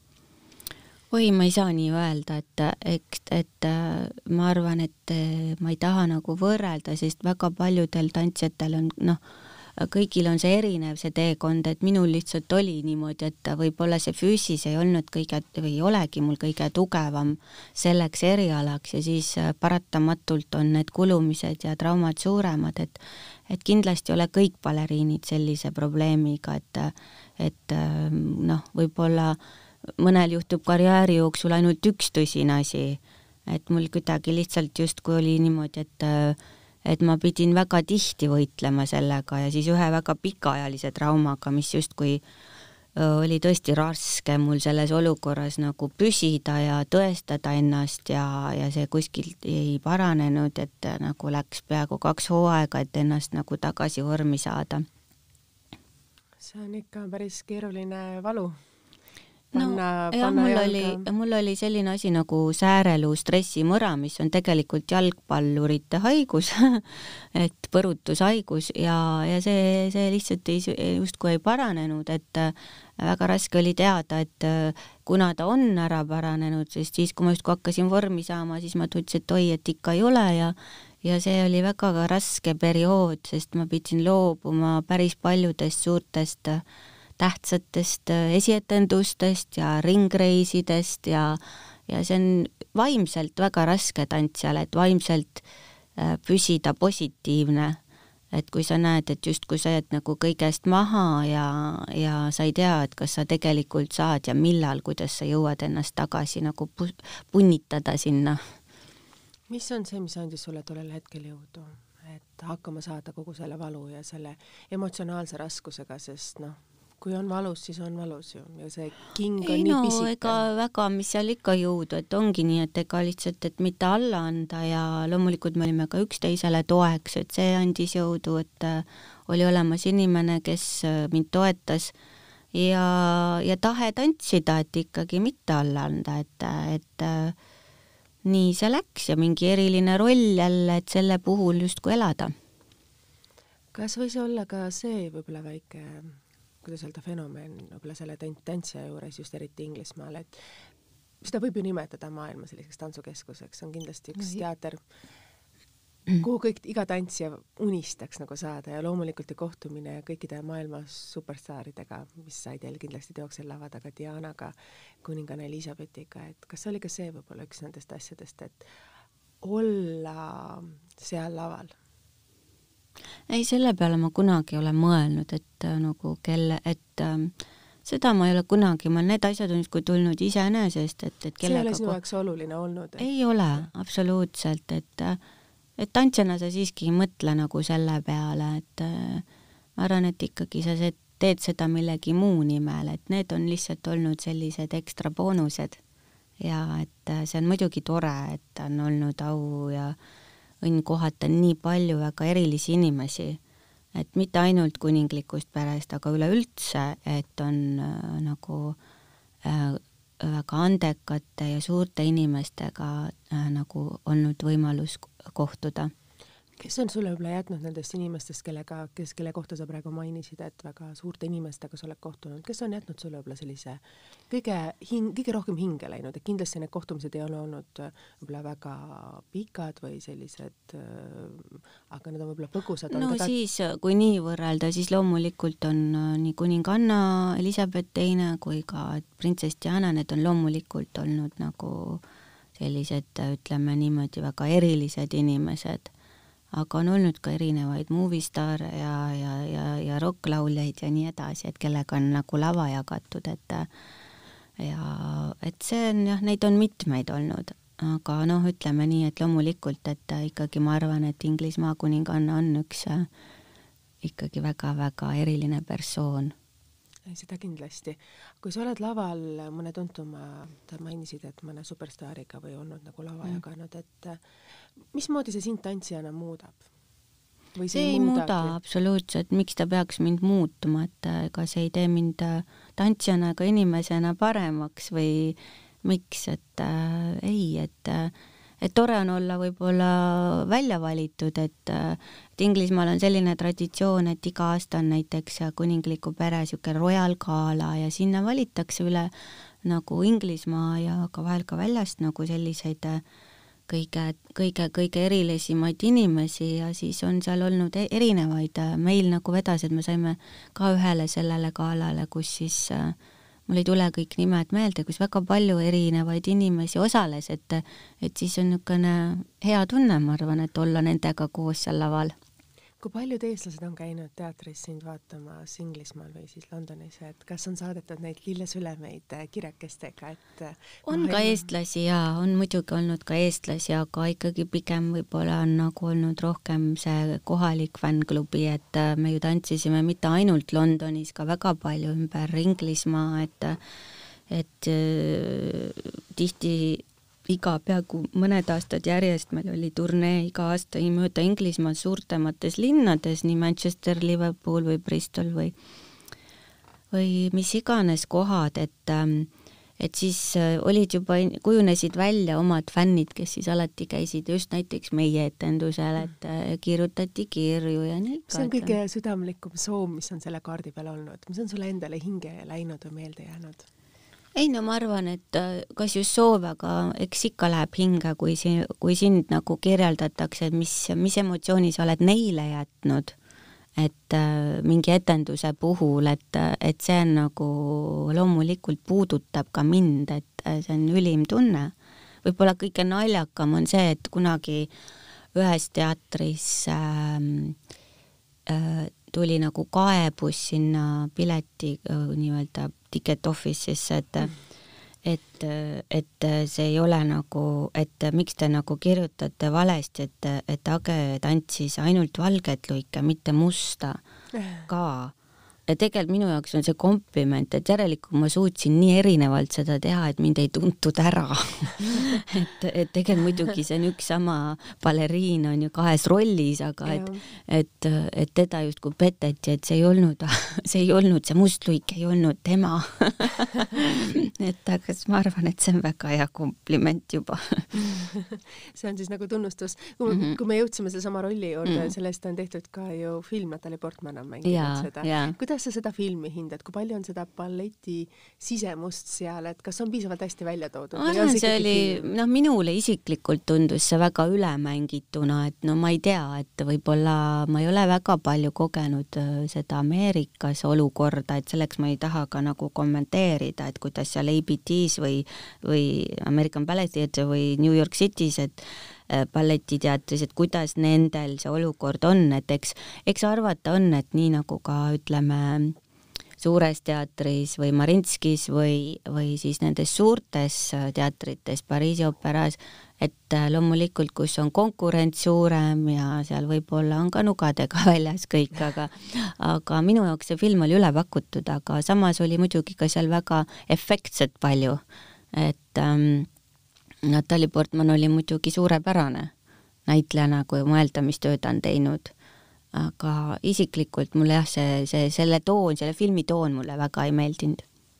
Või ma ei saa nii öelda, et, et, et ma arvan, et ma ei taha nagu võrrelda, sest väga paljudel tantsijatel on, noh, kõigil on see erinev, see teekond, et minul lihtsalt oli niimoodi, et võib-olla see füüsis ei olnud kõige, või ei olegi mul kõige tugevam selleks erialaks ja siis paratamatult on need kulumised ja traumad suuremad, et, et kindlasti ei ole kõik baleriinid sellise probleemiga, et, et noh, võib-olla mõnel juhtub karjääri jooksul ainult üks tõsine asi, et mul kuidagi lihtsalt justkui oli niimoodi, et et ma pidin väga tihti võitlema sellega ja siis ühe väga pikaajalise traumaga, mis justkui oli tõesti raske mul selles olukorras nagu püsida ja tõestada ennast ja, ja see kuskilt ei paranenud, et nagu läks peaaegu kaks hooaega, et ennast nagu tagasi vormi saada. see on ikka päris keeruline valu. No, ja mul oli, mul oli selline asi nagu säärelu stressimõra, mis on tegelikult jalgpallurite haigus, et põrutushaigus ja, ja see, see lihtsalt ei, justkui ei paranenud, et väga raske oli teada, et kuna ta on ära paranenud, sest siis, kui ma justkui hakkasin vormi saama, siis ma tundsin, et oi, et ikka ei ole ja ja see oli väga raske periood, sest ma pidin loobuma päris paljudest suurtest tähtsatest esietendustest ja ringreisidest ja, ja see on vaimselt väga raske tantsijale, et vaimselt püsida positiivne, et kui sa näed, et just kui sa jääd nagu kõigest maha ja, ja sa ei tea, et kas sa tegelikult saad ja millal, kuidas sa jõuad ennast tagasi nagu punnitada sinna. Mis on see, mis andis sulle tollel hetkel jõudu, et hakkama saada kogu selle valu ja selle emotsionaalse raskusega, sest noh, kui on valus, siis on valus ju ja see king on ei, nii no, pisike. Ega väga, mis seal ikka jõudu, et ongi nii, et ega lihtsalt, et mitte alla anda ja loomulikult me olime ka üksteisele toeks, et see andis jõudu, et oli olemas inimene, kes mind toetas ja, ja tahe tantsida, et ikkagi mitte alla anda, et, et nii see läks ja mingi eriline roll jälle, et selle puhul justkui elada. Kas võis olla ka see võib-olla väike kuidas öelda fenomen võib-olla selle tantsija juures just eriti Inglismaal, et seda võib ju nimetada maailma selliseks tantsukeskuseks, on kindlasti üks teater, kuhu kõik, iga tantsija unistaks nagu saada ja loomulikult ja kohtumine kõikide maailma superstaaridega, mis sai teil kindlasti teoksel lava taga Dianaga, kuningane Elizabethiga, et kas oli ka see võib-olla üks nendest asjadest, et olla seal laval? Ei, selle peale ma kunagi olen mõelnud, et nagu kelle, et äh, seda ma ei ole kunagi, ma need asjad on kui tulnud iseenesest, et, et kellega... See ei ole sinu jaoks oluline olnud? Et... Ei ole, absoluutselt, et, et tantsijana sa siiski ei mõtle nagu selle peale, et äh, ma arvan, et ikkagi sa teed seda millegi muu nimel, et need on lihtsalt olnud sellised ekstra boonused ja et see on muidugi tore, et on olnud au ja õnn kohata nii palju väga erilisi inimesi, et mitte ainult kuninglikust perest, aga üleüldse, et on äh, nagu äh, väga andekate ja suurte inimestega äh, nagu olnud võimalus kohtuda. Kes on sulle võib-olla jätnud nendest inimestest, kellega, kes, kelle kohta sa praegu mainisid, et väga suurte inimestega sa oled kohtunud, kes on jätnud sulle võib-olla sellise kõige, hing, kõige rohkem hinge läinud, et kindlasti need kohtumised ei ole olnud võib-olla väga pikad või sellised, aga need on võib-olla põgusad. No ka... siis, kui nii võrrelda, siis loomulikult on nii kuninganna Elizabeth teine kui ka printsess Diana, need on loomulikult olnud nagu sellised, ütleme niimoodi, väga erilised inimesed. Aga on olnud ka erinevaid movistar ja, ja, ja, ja rocklauljaid ja nii edasi, et kellega on nagu lava jagatud, et ja et see on jah, neid on mitmeid olnud, aga noh, ütleme nii, et loomulikult, et ikkagi ma arvan, et Inglismaa kuninganna on üks ikkagi väga-väga eriline persoon. Seda kindlasti. Kui sa oled laval mõne tuntuma, sa mainisid, et mõne superstaariga või olnud nagu lava mm. jaganud, et mismoodi see sind tantsijana muudab? Või see ei muuda et... absoluutselt, miks ta peaks mind muutuma, et ega see ei tee mind tantsijana ega inimesena paremaks või miks, et äh, ei, et äh, et tore on olla võib-olla välja valitud, et, et Inglismaal on selline traditsioon, et iga aasta on näiteks kuningliku pere siuke royal gala ja sinna valitakse üle nagu Inglismaa ja ka vahel ka väljast nagu selliseid kõige, kõige, kõige erilisimaid inimesi ja siis on seal olnud erinevaid. Meil nagu vedas, et me saime ka ühele sellele galale, kus siis mul ei tule kõik nimed meelde, kus väga palju erinevaid inimesi osales, et, et siis on niisugune hea tunne, ma arvan, et olla nendega koos seal laval. Kui paljud eestlased on käinud teatris sind vaatamas Inglismaal või siis Londonis, et kas on saadetud neid lillesülemeid kirjakestega? Et on ka eestlasi ja on muidugi olnud ka eestlasi, aga ikkagi pigem võib-olla on nagu olnud rohkem see kohalik fännklubi, et me ju tantsisime mitte ainult Londonis, ka väga palju ümber Inglismaa, et, et tihti iga peaaegu mõned aastad järjest meil oli turnee iga aasta mööda Inglismaa suurtemates linnades, nii Manchester, Liverpool või Bristol või või mis iganes kohad, et et siis olid juba, kujunesid välja omad fännid, kes siis alati käisid just näiteks meie etendusel, et kirjutati kirju ja nii. See on kõige südamlikum soov, mis on selle kaardi peal olnud. Mis on sulle endale hinge läinud või meelde jäänud? Ei, no ma arvan, et kas just soov, aga eks ikka läheb hinge, kui, si, kui sind nagu kirjeldatakse, et mis, mis emotsiooni sa oled neile jätnud, et äh, mingi etenduse puhul, et, et see on nagu loomulikult puudutab ka mind, et äh, see on ülim tunne. Võib-olla kõige naljakam on see, et kunagi ühes teatris äh, äh, tuli nagu kaebus sinna pileti äh, nii-öelda ticket office'isse, et mm. et, et see ei ole nagu, et miks te nagu kirjutate valesti, et, et Age tantsis ainult valget lõike, mitte musta ka. Ja tegelikult minu jaoks on see kompliment, et järelikult ma suutsin nii erinevalt seda teha, et mind ei tuntud ära. et, et tegelikult muidugi see on üks sama baleriin on ju kahes rollis, aga et, et, et teda justkui peteti, et see ei olnud, see ei olnud, see mustluik ei olnud tema. et aga ma arvan, et see on väga hea kompliment juba. see on siis nagu tunnustus. Kui, mm -hmm. kui me jõudsime selle sama rolli juurde, mm -hmm. sellest on tehtud ka ju film, Natalie Portman on mänginud ja, seda. Ja. Kuidas sa seda filmi hindad, kui palju on seda balleti sisemust seal, et kas on piisavalt hästi välja toodud? Arvan, see, see oli, noh, minule isiklikult tundus see väga ülemängituna, et no ma ei tea, et võib-olla ma ei ole väga palju kogenud seda Ameerikas olukorda, et selleks ma ei taha ka nagu kommenteerida, et kuidas seal A B T-s või, või American Ballet Theatre või New York City's, et balletiteatris, et kuidas nendel see olukord on, et eks, eks arvata on, et nii nagu ka ütleme Suures teatris või Marinskis või, või siis nendes suurtes teatrites, Pariisi ooperas, et loomulikult, kus on konkurents suurem ja seal võib-olla on ka nugadega väljas kõik, aga, aga minu jaoks see film oli üle pakutud, aga samas oli muidugi ka seal väga efektset palju, et ähm, Natalie Portman oli muidugi suurepärane näitlejana, kui mõelda, mis tööd on teinud. Aga isiklikult mulle jah, see, see, selle toon, selle filmi toon mulle väga ei meeldinud.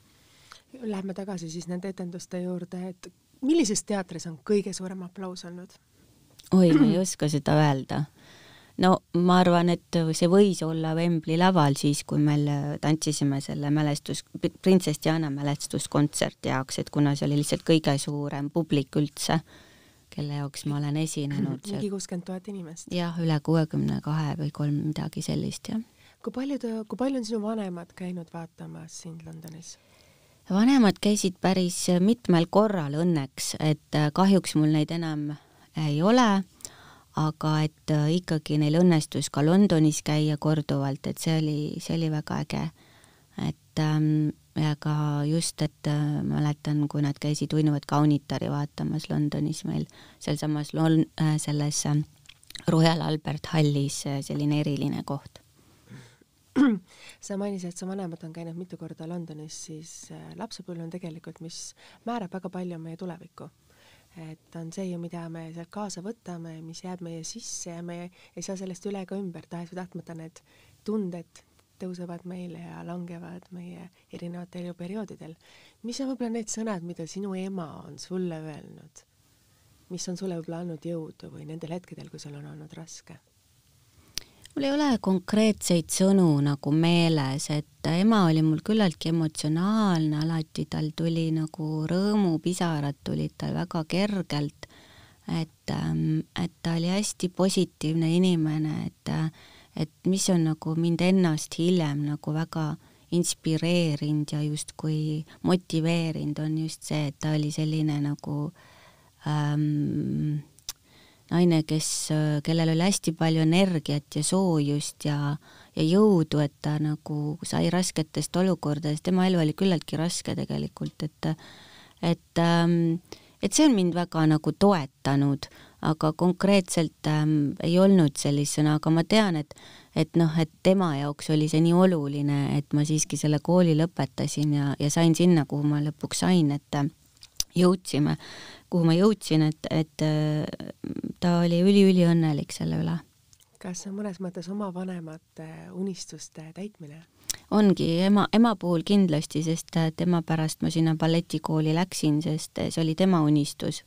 Lähme tagasi siis nende etenduste juurde, et millises teatris on kõige suurem aplaus olnud? Oi, ma ei oska seda öelda. No ma arvan, et see võis olla Wembley laval siis, kui meil tantsisime selle mälestus, Prinsess Diana mälestuskontserti jaoks, et kuna see oli lihtsalt kõige suurem publik üldse, kelle jaoks ma olen esinenud. Mingi kuuskümmend tuhat inimest. Jah, üle kuuekümne kahe või kolm midagi sellist, jah. Kui palju, kui palju on sinu vanemad käinud vaatamas sind Londonis? Vanemad käisid päris mitmel korral õnneks, et kahjuks mul neid enam ei ole, aga et ikkagi neil õnnestus ka Londonis käia korduvalt, et see oli, see oli väga äge. Et ähm, ja ka just, et äh, mäletan, kui nad käisid uinuvat kaunitari vaatamas Londonis meil seal samas Lon- äh, selles äh, Royal Albert Hallis äh, selline eriline koht. Sa mainisid, et sa vanemad on käinud mitu korda Londonis, siis äh, lapsepõlv on tegelikult, mis määrab väga palju meie tulevikku. Et on see ju, mida me sealt kaasa võtame, mis jääb meie sisse ja me ei saa sellest üle ka ümber, tahes või tahtmata need tunded tõusevad meile ja langevad meie erinevatel eluperioodidel. Mis on võib-olla need sõnad, mida sinu ema on sulle öelnud? Mis on sulle võib-olla andnud jõudu või nendel hetkedel, kui sul on olnud raske? Mul ei ole konkreetseid sõnu nagu meeles, et ema oli mul küllaltki emotsionaalne, alati tal tuli nagu rõõmupisarad tulid tal väga kergelt, et, et ta oli hästi positiivne inimene, et, et mis on nagu mind ennast hiljem nagu väga inspireerinud ja justkui motiveerinud on just see, et ta oli selline nagu ähm, naine, kes, kellel oli hästi palju energiat ja soojust ja, ja jõudu, et ta nagu sai rasketest olukordadest, tema elu oli küllaltki raske tegelikult, et, et, et see on mind väga nagu toetanud, aga konkreetselt ähm, ei olnud sellist sõna, aga ma tean, et, et noh, et tema jaoks oli see nii oluline, et ma siiski selle kooli lõpetasin ja, ja sain sinna, kuhu ma lõpuks sain, et jõudsime, kuhu ma jõudsin, et, et ta oli üli-üli õnnelik selle üle. Kas see on mõnes mõttes oma vanemate unistuste täitmine? ongi ema, ema puhul kindlasti, sest tema pärast ma sinna balletikooli läksin, sest see oli tema unistus.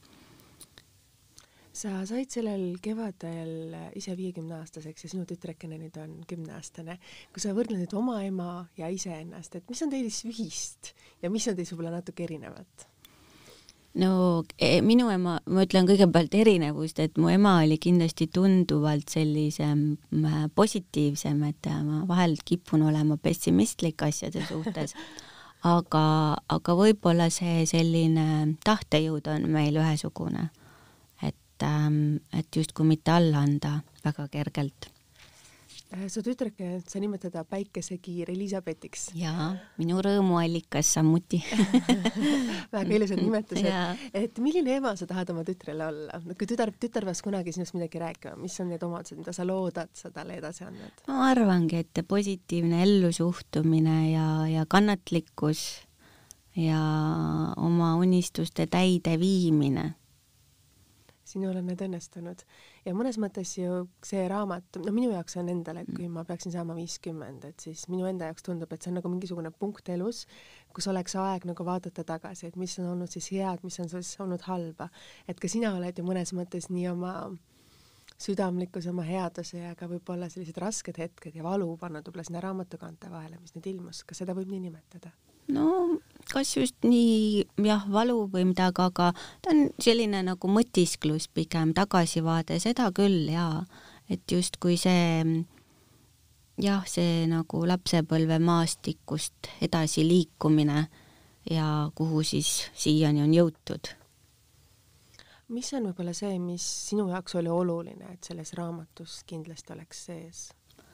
Sa said sellel kevadel ise viiekümne aastaseks ja sinu tütrekene nüüd on kümneaastane. Kui sa võrdled oma ema ja ise ennast, et mis on teil ühist ja mis on teis võib-olla natuke erinevat? No minu ema, ma ütlen kõigepealt erinevust, et mu ema oli kindlasti tunduvalt sellisem positiivsem, et ma vahel kipun olema pessimistlik asjade suhtes, aga, aga võib-olla see selline tahtejõud on meil ühesugune. et justkui mitte alla anda väga kergelt. Su tütreke, sa nimetada päikesekiir Elisabetiks. Jaa, minu rõõmuallikas samuti. Väga ilusad nimetused. Et milline ema sa tahad oma tütrele olla? Kui tütar, tütar vas kunagi sinust midagi rääkima, mis on need omadused, mida sa loodad sa talle edasi annad? Ma arvangi, et positiivne ellusuhtumine ja, ja kannatlikkus ja oma unistuste täide viimine. Sinul on need õnnestunud. Ja mõnes mõttes ju see raamat, no minu jaoks on endale, kui ma peaksin saama viiskümmend, et siis minu enda jaoks tundub, et see on nagu mingisugune punkt elus, kus oleks aeg nagu vaadata tagasi, et mis on olnud siis head, mis on siis olnud halba. Et ka sina oled ju mõnes mõttes nii oma südamlikkus, oma headuse ja ka võib-olla sellised rasked hetked ja valu pannud võib-olla sinna raamatukante vahele, mis nüüd ilmus. Kas seda võib nii nimetada? No kas just nii jah, valu või midagi, aga ta on selline nagu mõtisklus pigem, tagasivaade, seda küll jaa, et just kui see jah, see nagu lapsepõlve maastikust edasi liikumine ja kuhu siis siiani on jõutud. Mis on võib-olla see, mis sinu jaoks oli oluline, et selles raamatus kindlasti oleks sees?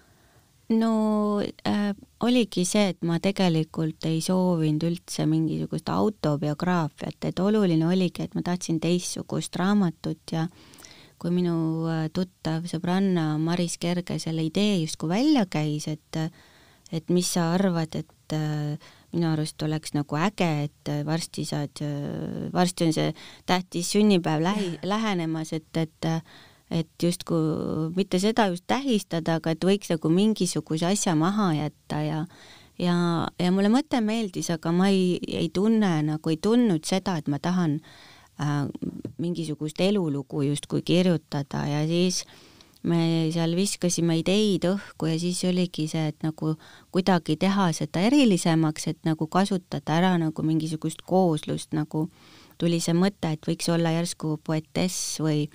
No äh, oligi see, et ma tegelikult ei soovinud üldse mingisugust autobiograafiat, et oluline oligi, et ma tahtsin teistsugust raamatut ja kui minu tuttav sõbranna Maris Kerge selle idee justkui välja käis, et, et mis sa arvad, et äh, minu arust oleks nagu äge, et varsti saad, varsti on see tähtis sünnipäev lähi, lähenemas, et, et et justkui mitte seda just tähistada, aga et võiks nagu mingisuguse asja maha jätta ja, ja, ja mulle mõte meeldis, aga ma ei, ei tunne, nagu ei tundnud seda, et ma tahan äh, mingisugust elulugu justkui kirjutada ja siis me seal viskasime ideid õhku ja siis oligi see, et nagu kuidagi teha seda erilisemaks, et nagu kasutada ära nagu mingisugust kooslust, nagu tuli see mõte, et võiks olla järsku poetess või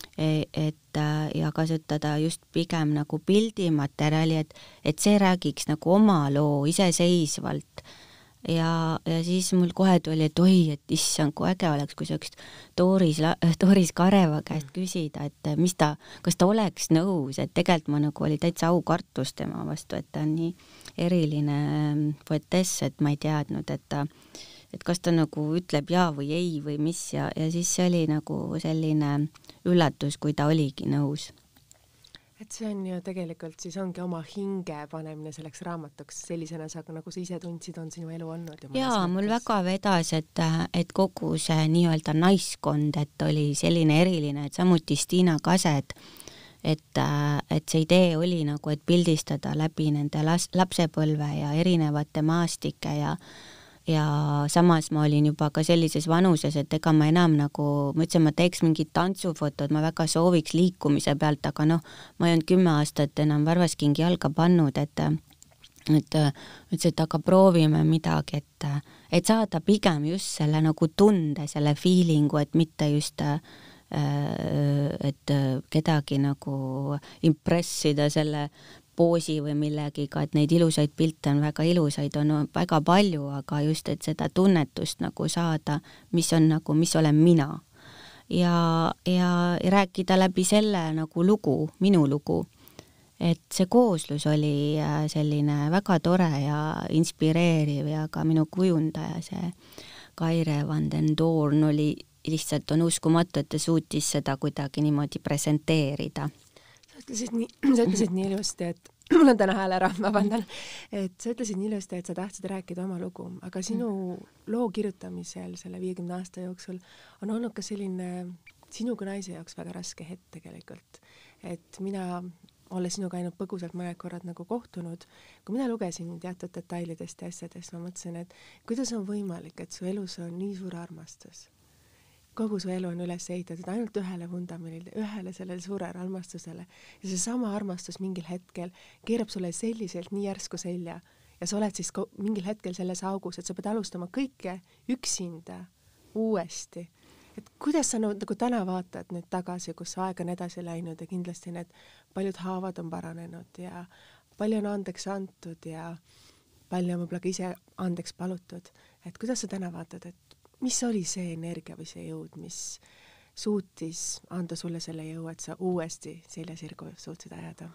et ja kasutada just pigem nagu pildimaterjali, et, et see räägiks nagu oma loo iseseisvalt ja, ja siis mul kohe tuli, et oi, et issand, kui äge oleks, kui saaks Doris, Doris Kareva käest küsida, et mis ta, kas ta oleks nõus, et tegelikult ma nagu oli täitsa aukartus tema vastu, et ta on nii eriline poetess, et ma ei teadnud, et ta et kas ta nagu ütleb jaa või ei või mis ja, ja siis see oli nagu selline üllatus, kui ta oligi nõus. Et see on ju tegelikult siis ongi oma hinge panemine selleks raamatuks, sellisena sa nagu sa ise tundsid, on sinu elu olnud. Jaa, mul väga vedas, et, et kogu see nii-öelda naiskond, et oli selline eriline, et samuti Stiina Kaset, et, et see idee oli nagu, et pildistada läbi nende las, lapsepõlve ja erinevate maastike ja ja samas ma olin juba ka sellises vanuses, et ega ma enam nagu, ma ütlesin, ma teeks mingid tantsufotod, ma väga sooviks liikumise pealt, aga noh, ma ei olnud kümme aastat enam varvaskingi jalga pannud, et et ütles, et aga proovime midagi, et, et saada pigem just selle nagu tunde, selle feelingu, et mitte just et kedagi nagu impressida selle poosi või millegiga, et neid ilusaid pilte on väga ilusaid, on väga palju, aga just, et seda tunnetust nagu saada, mis on nagu, mis olen mina. Ja, ja rääkida läbi selle nagu lugu, minu lugu. Et see kooslus oli selline väga tore ja inspireeriv ja ka minu kujundaja, see Kaire van den Doorn oli lihtsalt on uskumatu, et ta suutis seda kuidagi niimoodi presenteerida. Sa ütlesid nii, sa ütlesid nii ilusti, et mul on täna hääl ära, ma vandan, et sa ütlesid nii ilusti, et sa tahtsid rääkida oma lugu, aga sinu loo kirjutamisel selle viiekümne aasta jooksul on olnud ka selline sinu kui naise jaoks väga raske hetk tegelikult. Et mina olles sinuga ainult põgusalt mõned korrad nagu kohtunud, kui mina lugesin teatud detailidest ja asjadest, ma mõtlesin, et kuidas on võimalik, et su elus on nii suur armastus. Kogu su elu on üles ehitatud ainult ühele vundamendile, ühele sellele suurele armastusele ja see sama armastus mingil hetkel keerab sulle selliselt nii järsku selja ja sa oled siis mingil hetkel selles augus, et sa pead alustama kõike üksinda uuesti. Et kuidas sa nagu täna vaatad nüüd tagasi, kus aeg on edasi läinud ja kindlasti need paljud haavad on paranenud ja palju on andeks antud ja palju on võib-olla ka ise andeks palutud. Et kuidas sa täna vaatad, et mis oli see energia või see jõud, mis suutis anda sulle selle jõu, et sa uuesti selja sirgu suutsid ajada?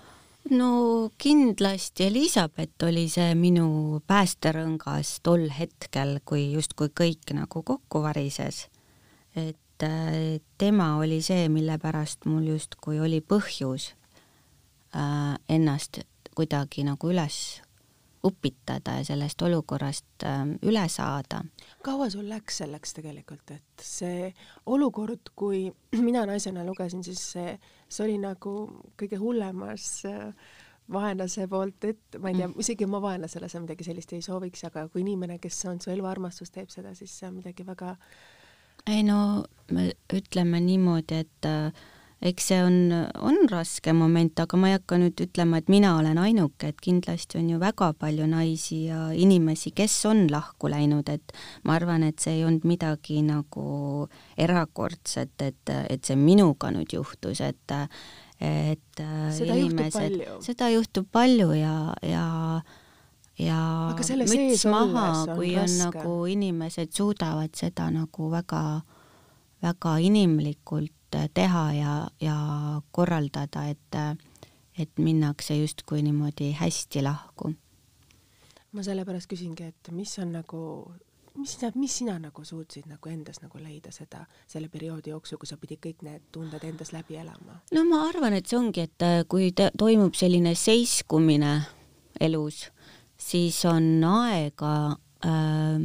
No kindlasti Elisabeth oli see minu päästerõngas tol hetkel, kui justkui kõik nagu kokku varises. Et tema oli see, mille pärast mul justkui oli põhjus äh, ennast kuidagi nagu üles upitada ja sellest olukorrast äh, üle saada. Kaua sul läks selleks tegelikult, et see olukord, kui mina naisena lugesin, siis see, see oli nagu kõige hullemas äh, vaenlase poolt, et ma ei tea, isegi oma vaenlasele sa midagi sellist ei sooviks, aga kui inimene, kes on su elu armastus, teeb seda, siis see on midagi väga... Ei no, me ütleme niimoodi, et äh, eks see on, on raske moment, aga ma ei hakka nüüd ütlema, et mina olen ainuke, et kindlasti on ju väga palju naisi ja inimesi, kes on lahku läinud, et ma arvan, et see ei olnud midagi nagu erakordset, et, et see minuga nüüd juhtus, et, et seda inimesed, juhtub palju. Seda juhtub palju ja, ja ja müts maha, kui on raske. Nagu inimesed suudavad seda nagu väga, väga inimlikult teha ja, ja korraldada, et, et minnakse justkui niimoodi hästi lahku. Ma sellepärast küsingi, et mis on nagu, mis, mis sina nagu suutsid nagu endas nagu leida seda, selle perioodi jooksul, kui sa pidid kõik need tunded endas läbi elama? No ma arvan, et see ongi, et kui te, toimub selline seiskumine elus, siis on aega äh,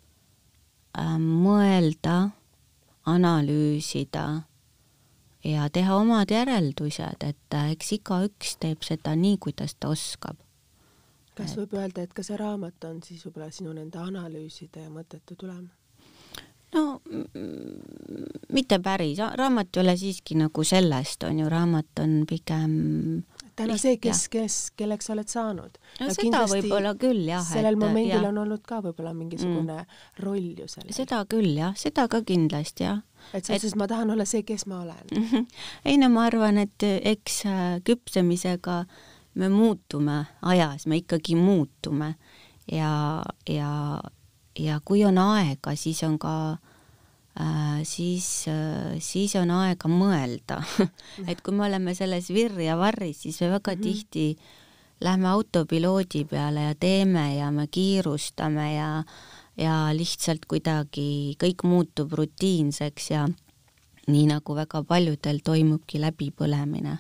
äh, mõelda, analüüsida ja teha omad järeldused, et eks igaüks teeb seda nii, kuidas ta oskab. Kas võib öelda, et ka see raamat on siis võib-olla sinu nende analüüside ja mõtete tulem? No mitte päris, raamat ei ole siiski nagu sellest, on ju, raamat on pigem täna see, kes, kes, kelleks sa oled saanud. No ja seda võib-olla küll, jah. Sellel et, momendil jah. On olnud ka võib-olla mingisugune mm. roll ju sellel. Seda küll, jah. Seda ka kindlasti, jah. Et selles et... ma tahan olla see, kes ma olen. Ei, no ma arvan, et eks küpsemisega me muutume ajas, me ikkagi muutume ja, ja, ja kui on aega, siis on ka Äh, siis, äh, siis on aega mõelda. Et kui me oleme selles virri ja varris, siis me väga mm -hmm. tihti lähme autopiloodi peale ja teeme ja me kiirustame ja, ja lihtsalt kuidagi kõik muutub rutiinseks ja nii nagu väga paljudel toimubki läbipõlemine.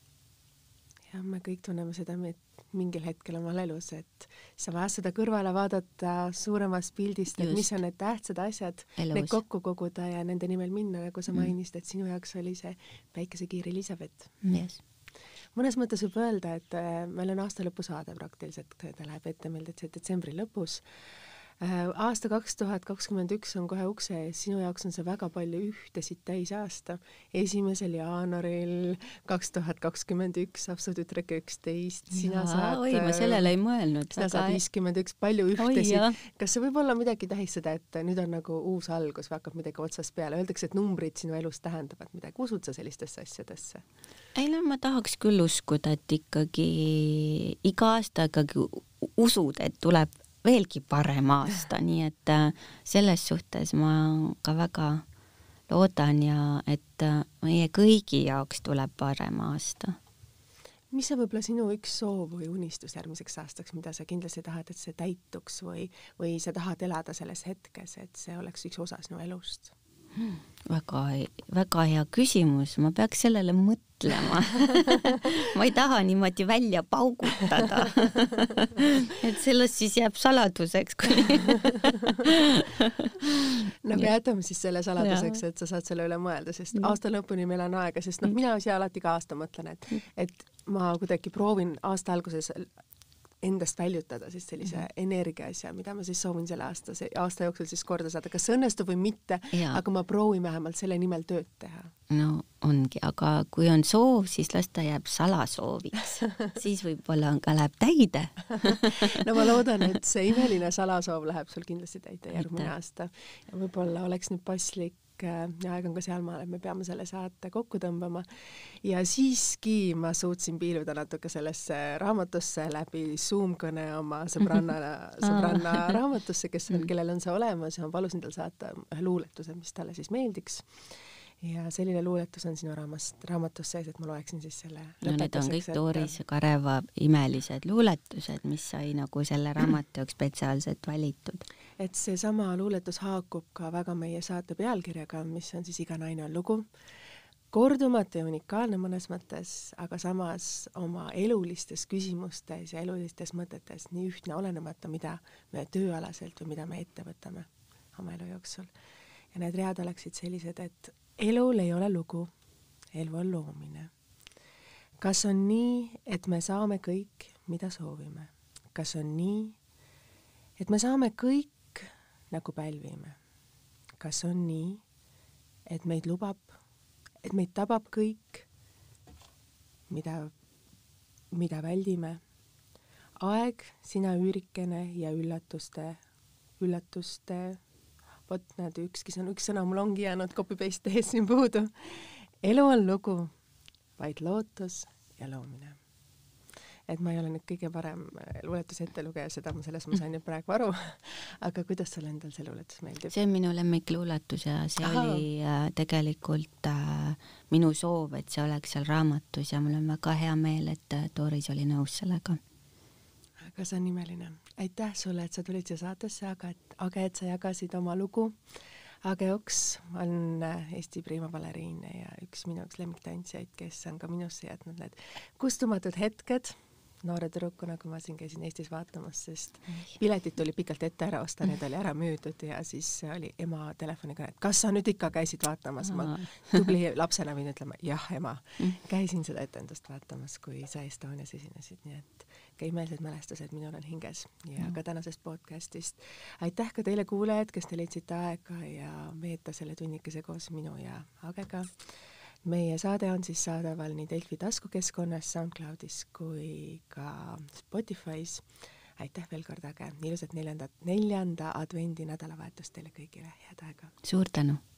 Ja me kõik tunneme seda, et mingil hetkel omal elus, et sa vaja seda kõrvale vaadata suuremast pildist, et mis on need tähtsad asjad, elus. Need kokku koguda ja nende nimel minna, nagu sa mainisid, et sinu jaoks oli see päikesekiir Elisabeth. Yes. Mõnes mõttes võib öelda, et meil on aasta lõpu saade praktiliselt, ta läheb ette meil detsembri lõpus. Aasta kaks tuhat kakskümmend üks on kohe ukse ees, sinu jaoks on see väga palju ühtesid täis aasta. Esimesel jaanuaril kaks tuhat kakskümmend üks saab su tütreke üksteist, sina saad... Oi, ma sellele ei mõelnud. Sina saad viiskümmend üks, palju ühtesid. Kas see võib olla midagi tähistada, et nüüd on nagu uus algus või hakkab midagi otsast peale? Öeldakse, et numbrid sinu elus tähendavad midagi. Usud sa sellistesse asjadesse? Ei, no ma tahaks küll uskuda, et ikkagi iga aasta ikkagi usud, et tuleb veelgi parem aasta, nii et selles suhtes ma ka väga loodan ja et meie kõigi jaoks tuleb parem aasta. Mis on võib-olla sinu üks soov või unistus järgmiseks aastaks, mida sa kindlasti tahad, et see täituks või, või sa tahad elada selles hetkes, et see oleks üks osa sinu elust? väga, väga hea küsimus, ma peaks sellele mõtlema. Ma ei taha niimoodi välja paugutada. Et sellest siis jääb saladuseks. Kui... no aga jätame siis selle saladuseks, et sa saad selle üle mõelda, sest aasta lõpuni meil on aega, sest noh, mina siia alati ka aasta mõtlen, et, et ma kuidagi proovin aasta alguses endast väljutada siis sellise mm -hmm. energia asja, mida ma siis soovin selle aasta, aasta jooksul siis korda saada, kas see õnnestub või mitte, aga ma proovin vähemalt selle nimel tööd teha. No ongi, aga kui on soov, siis las ta jääb salasooviks. Siis võib-olla on ka läheb täide. No ma loodan, et see imeline salasoov läheb sul kindlasti täide järgmine aasta. Ja võib-olla oleks nüüd paslik ja aeg on ka sealmaal, et me peame selle saate kokku tõmbama. Ja siiski ma suutsin piiluda natuke sellesse raamatusse läbi Zoom-kõne oma sõbranna, sõbranna raamatusse, kes on, kellel on see olemas ja ma palusin tal saata ühe luuletuse, mis talle siis meeldiks. Ja selline luuletus on sinu raamast, raamatus sees, et ma loeksin siis selle no need on kõik Dooris Kareva imelised luuletused, mis sai nagu selle raamatu jaoks spetsiaalselt valitud. Et see sama luuletus haakub ka väga meie saate pealkirjaga, mis on siis Iga naine on lugu. Kordumatu ja unikaalne mõnes mõttes, aga samas oma elulistes küsimustes ja elulistes mõtetes nii ühtne olenemata, mida me tööalaselt või mida me ette võtame oma elu jooksul. Ja need read oleksid sellised, et elul ei ole lugu, elu on loomine. Kas on nii, et me saame kõik, mida soovime? Kas on nii, et me saame kõik, nagu pälvime? Kas on nii, et meid lubab, et meid tabab kõik, mida, mida väldime? Aeg, sina üürikene ja üllatuste, üllatuste vot näed, ükski sõna, üks sõna mul ongi jäänud copy-paste tehes siin puudu. Elu on lugu, vaid lootus ja loomine. Et ma ei ole nüüd kõige parem luuletus ette lugeja, seda ma selles ma sain nüüd praegu aru. Aga kuidas sul endal see luuletus meeldib? See on minu lemmikluuletus ja see Aha. oli äh, tegelikult äh, minu soov, et see oleks seal raamatus ja mul on väga hea meel, et äh, Dooris oli nõus sellega. Aga see on nimeline. Aitäh sulle, et sa tulid siia saatesse, aga et, aga et sa jagasid oma lugu. Age Oks on Eesti Prima baleriine ja üks minu üks lemmiktantsijaid, kes on ka minusse jätnud need kustumatud hetked. Noore tüdrukuna, kui ma siin käisin Eestis vaatamas, sest piletid tuli pikalt ette ära osta, need oli ära müüdud ja siis oli ema telefoniga, et kas sa nüüd ikka käisid vaatamas? Ma tubli lapsena võin ütlema, jah, ema. Käisin seda etendust vaatamas, kui sa Estonias esinesid, nii et ka imelised mälestused minul on hinges ja no. ka tänasest podcastist. Aitäh ka teile kuulajad, kes te leidsite aega ja veeta selle tunnikese koos minu ja Agega. Meie saade on siis saadaval nii Delfi taskukeskkonnas, SoundCloudis kui ka Spotify's. Aitäh veel kord, Age. Ilusat neljanda, neljanda advendi nädalavahetust teile kõigile. Head aega. Suur tänu.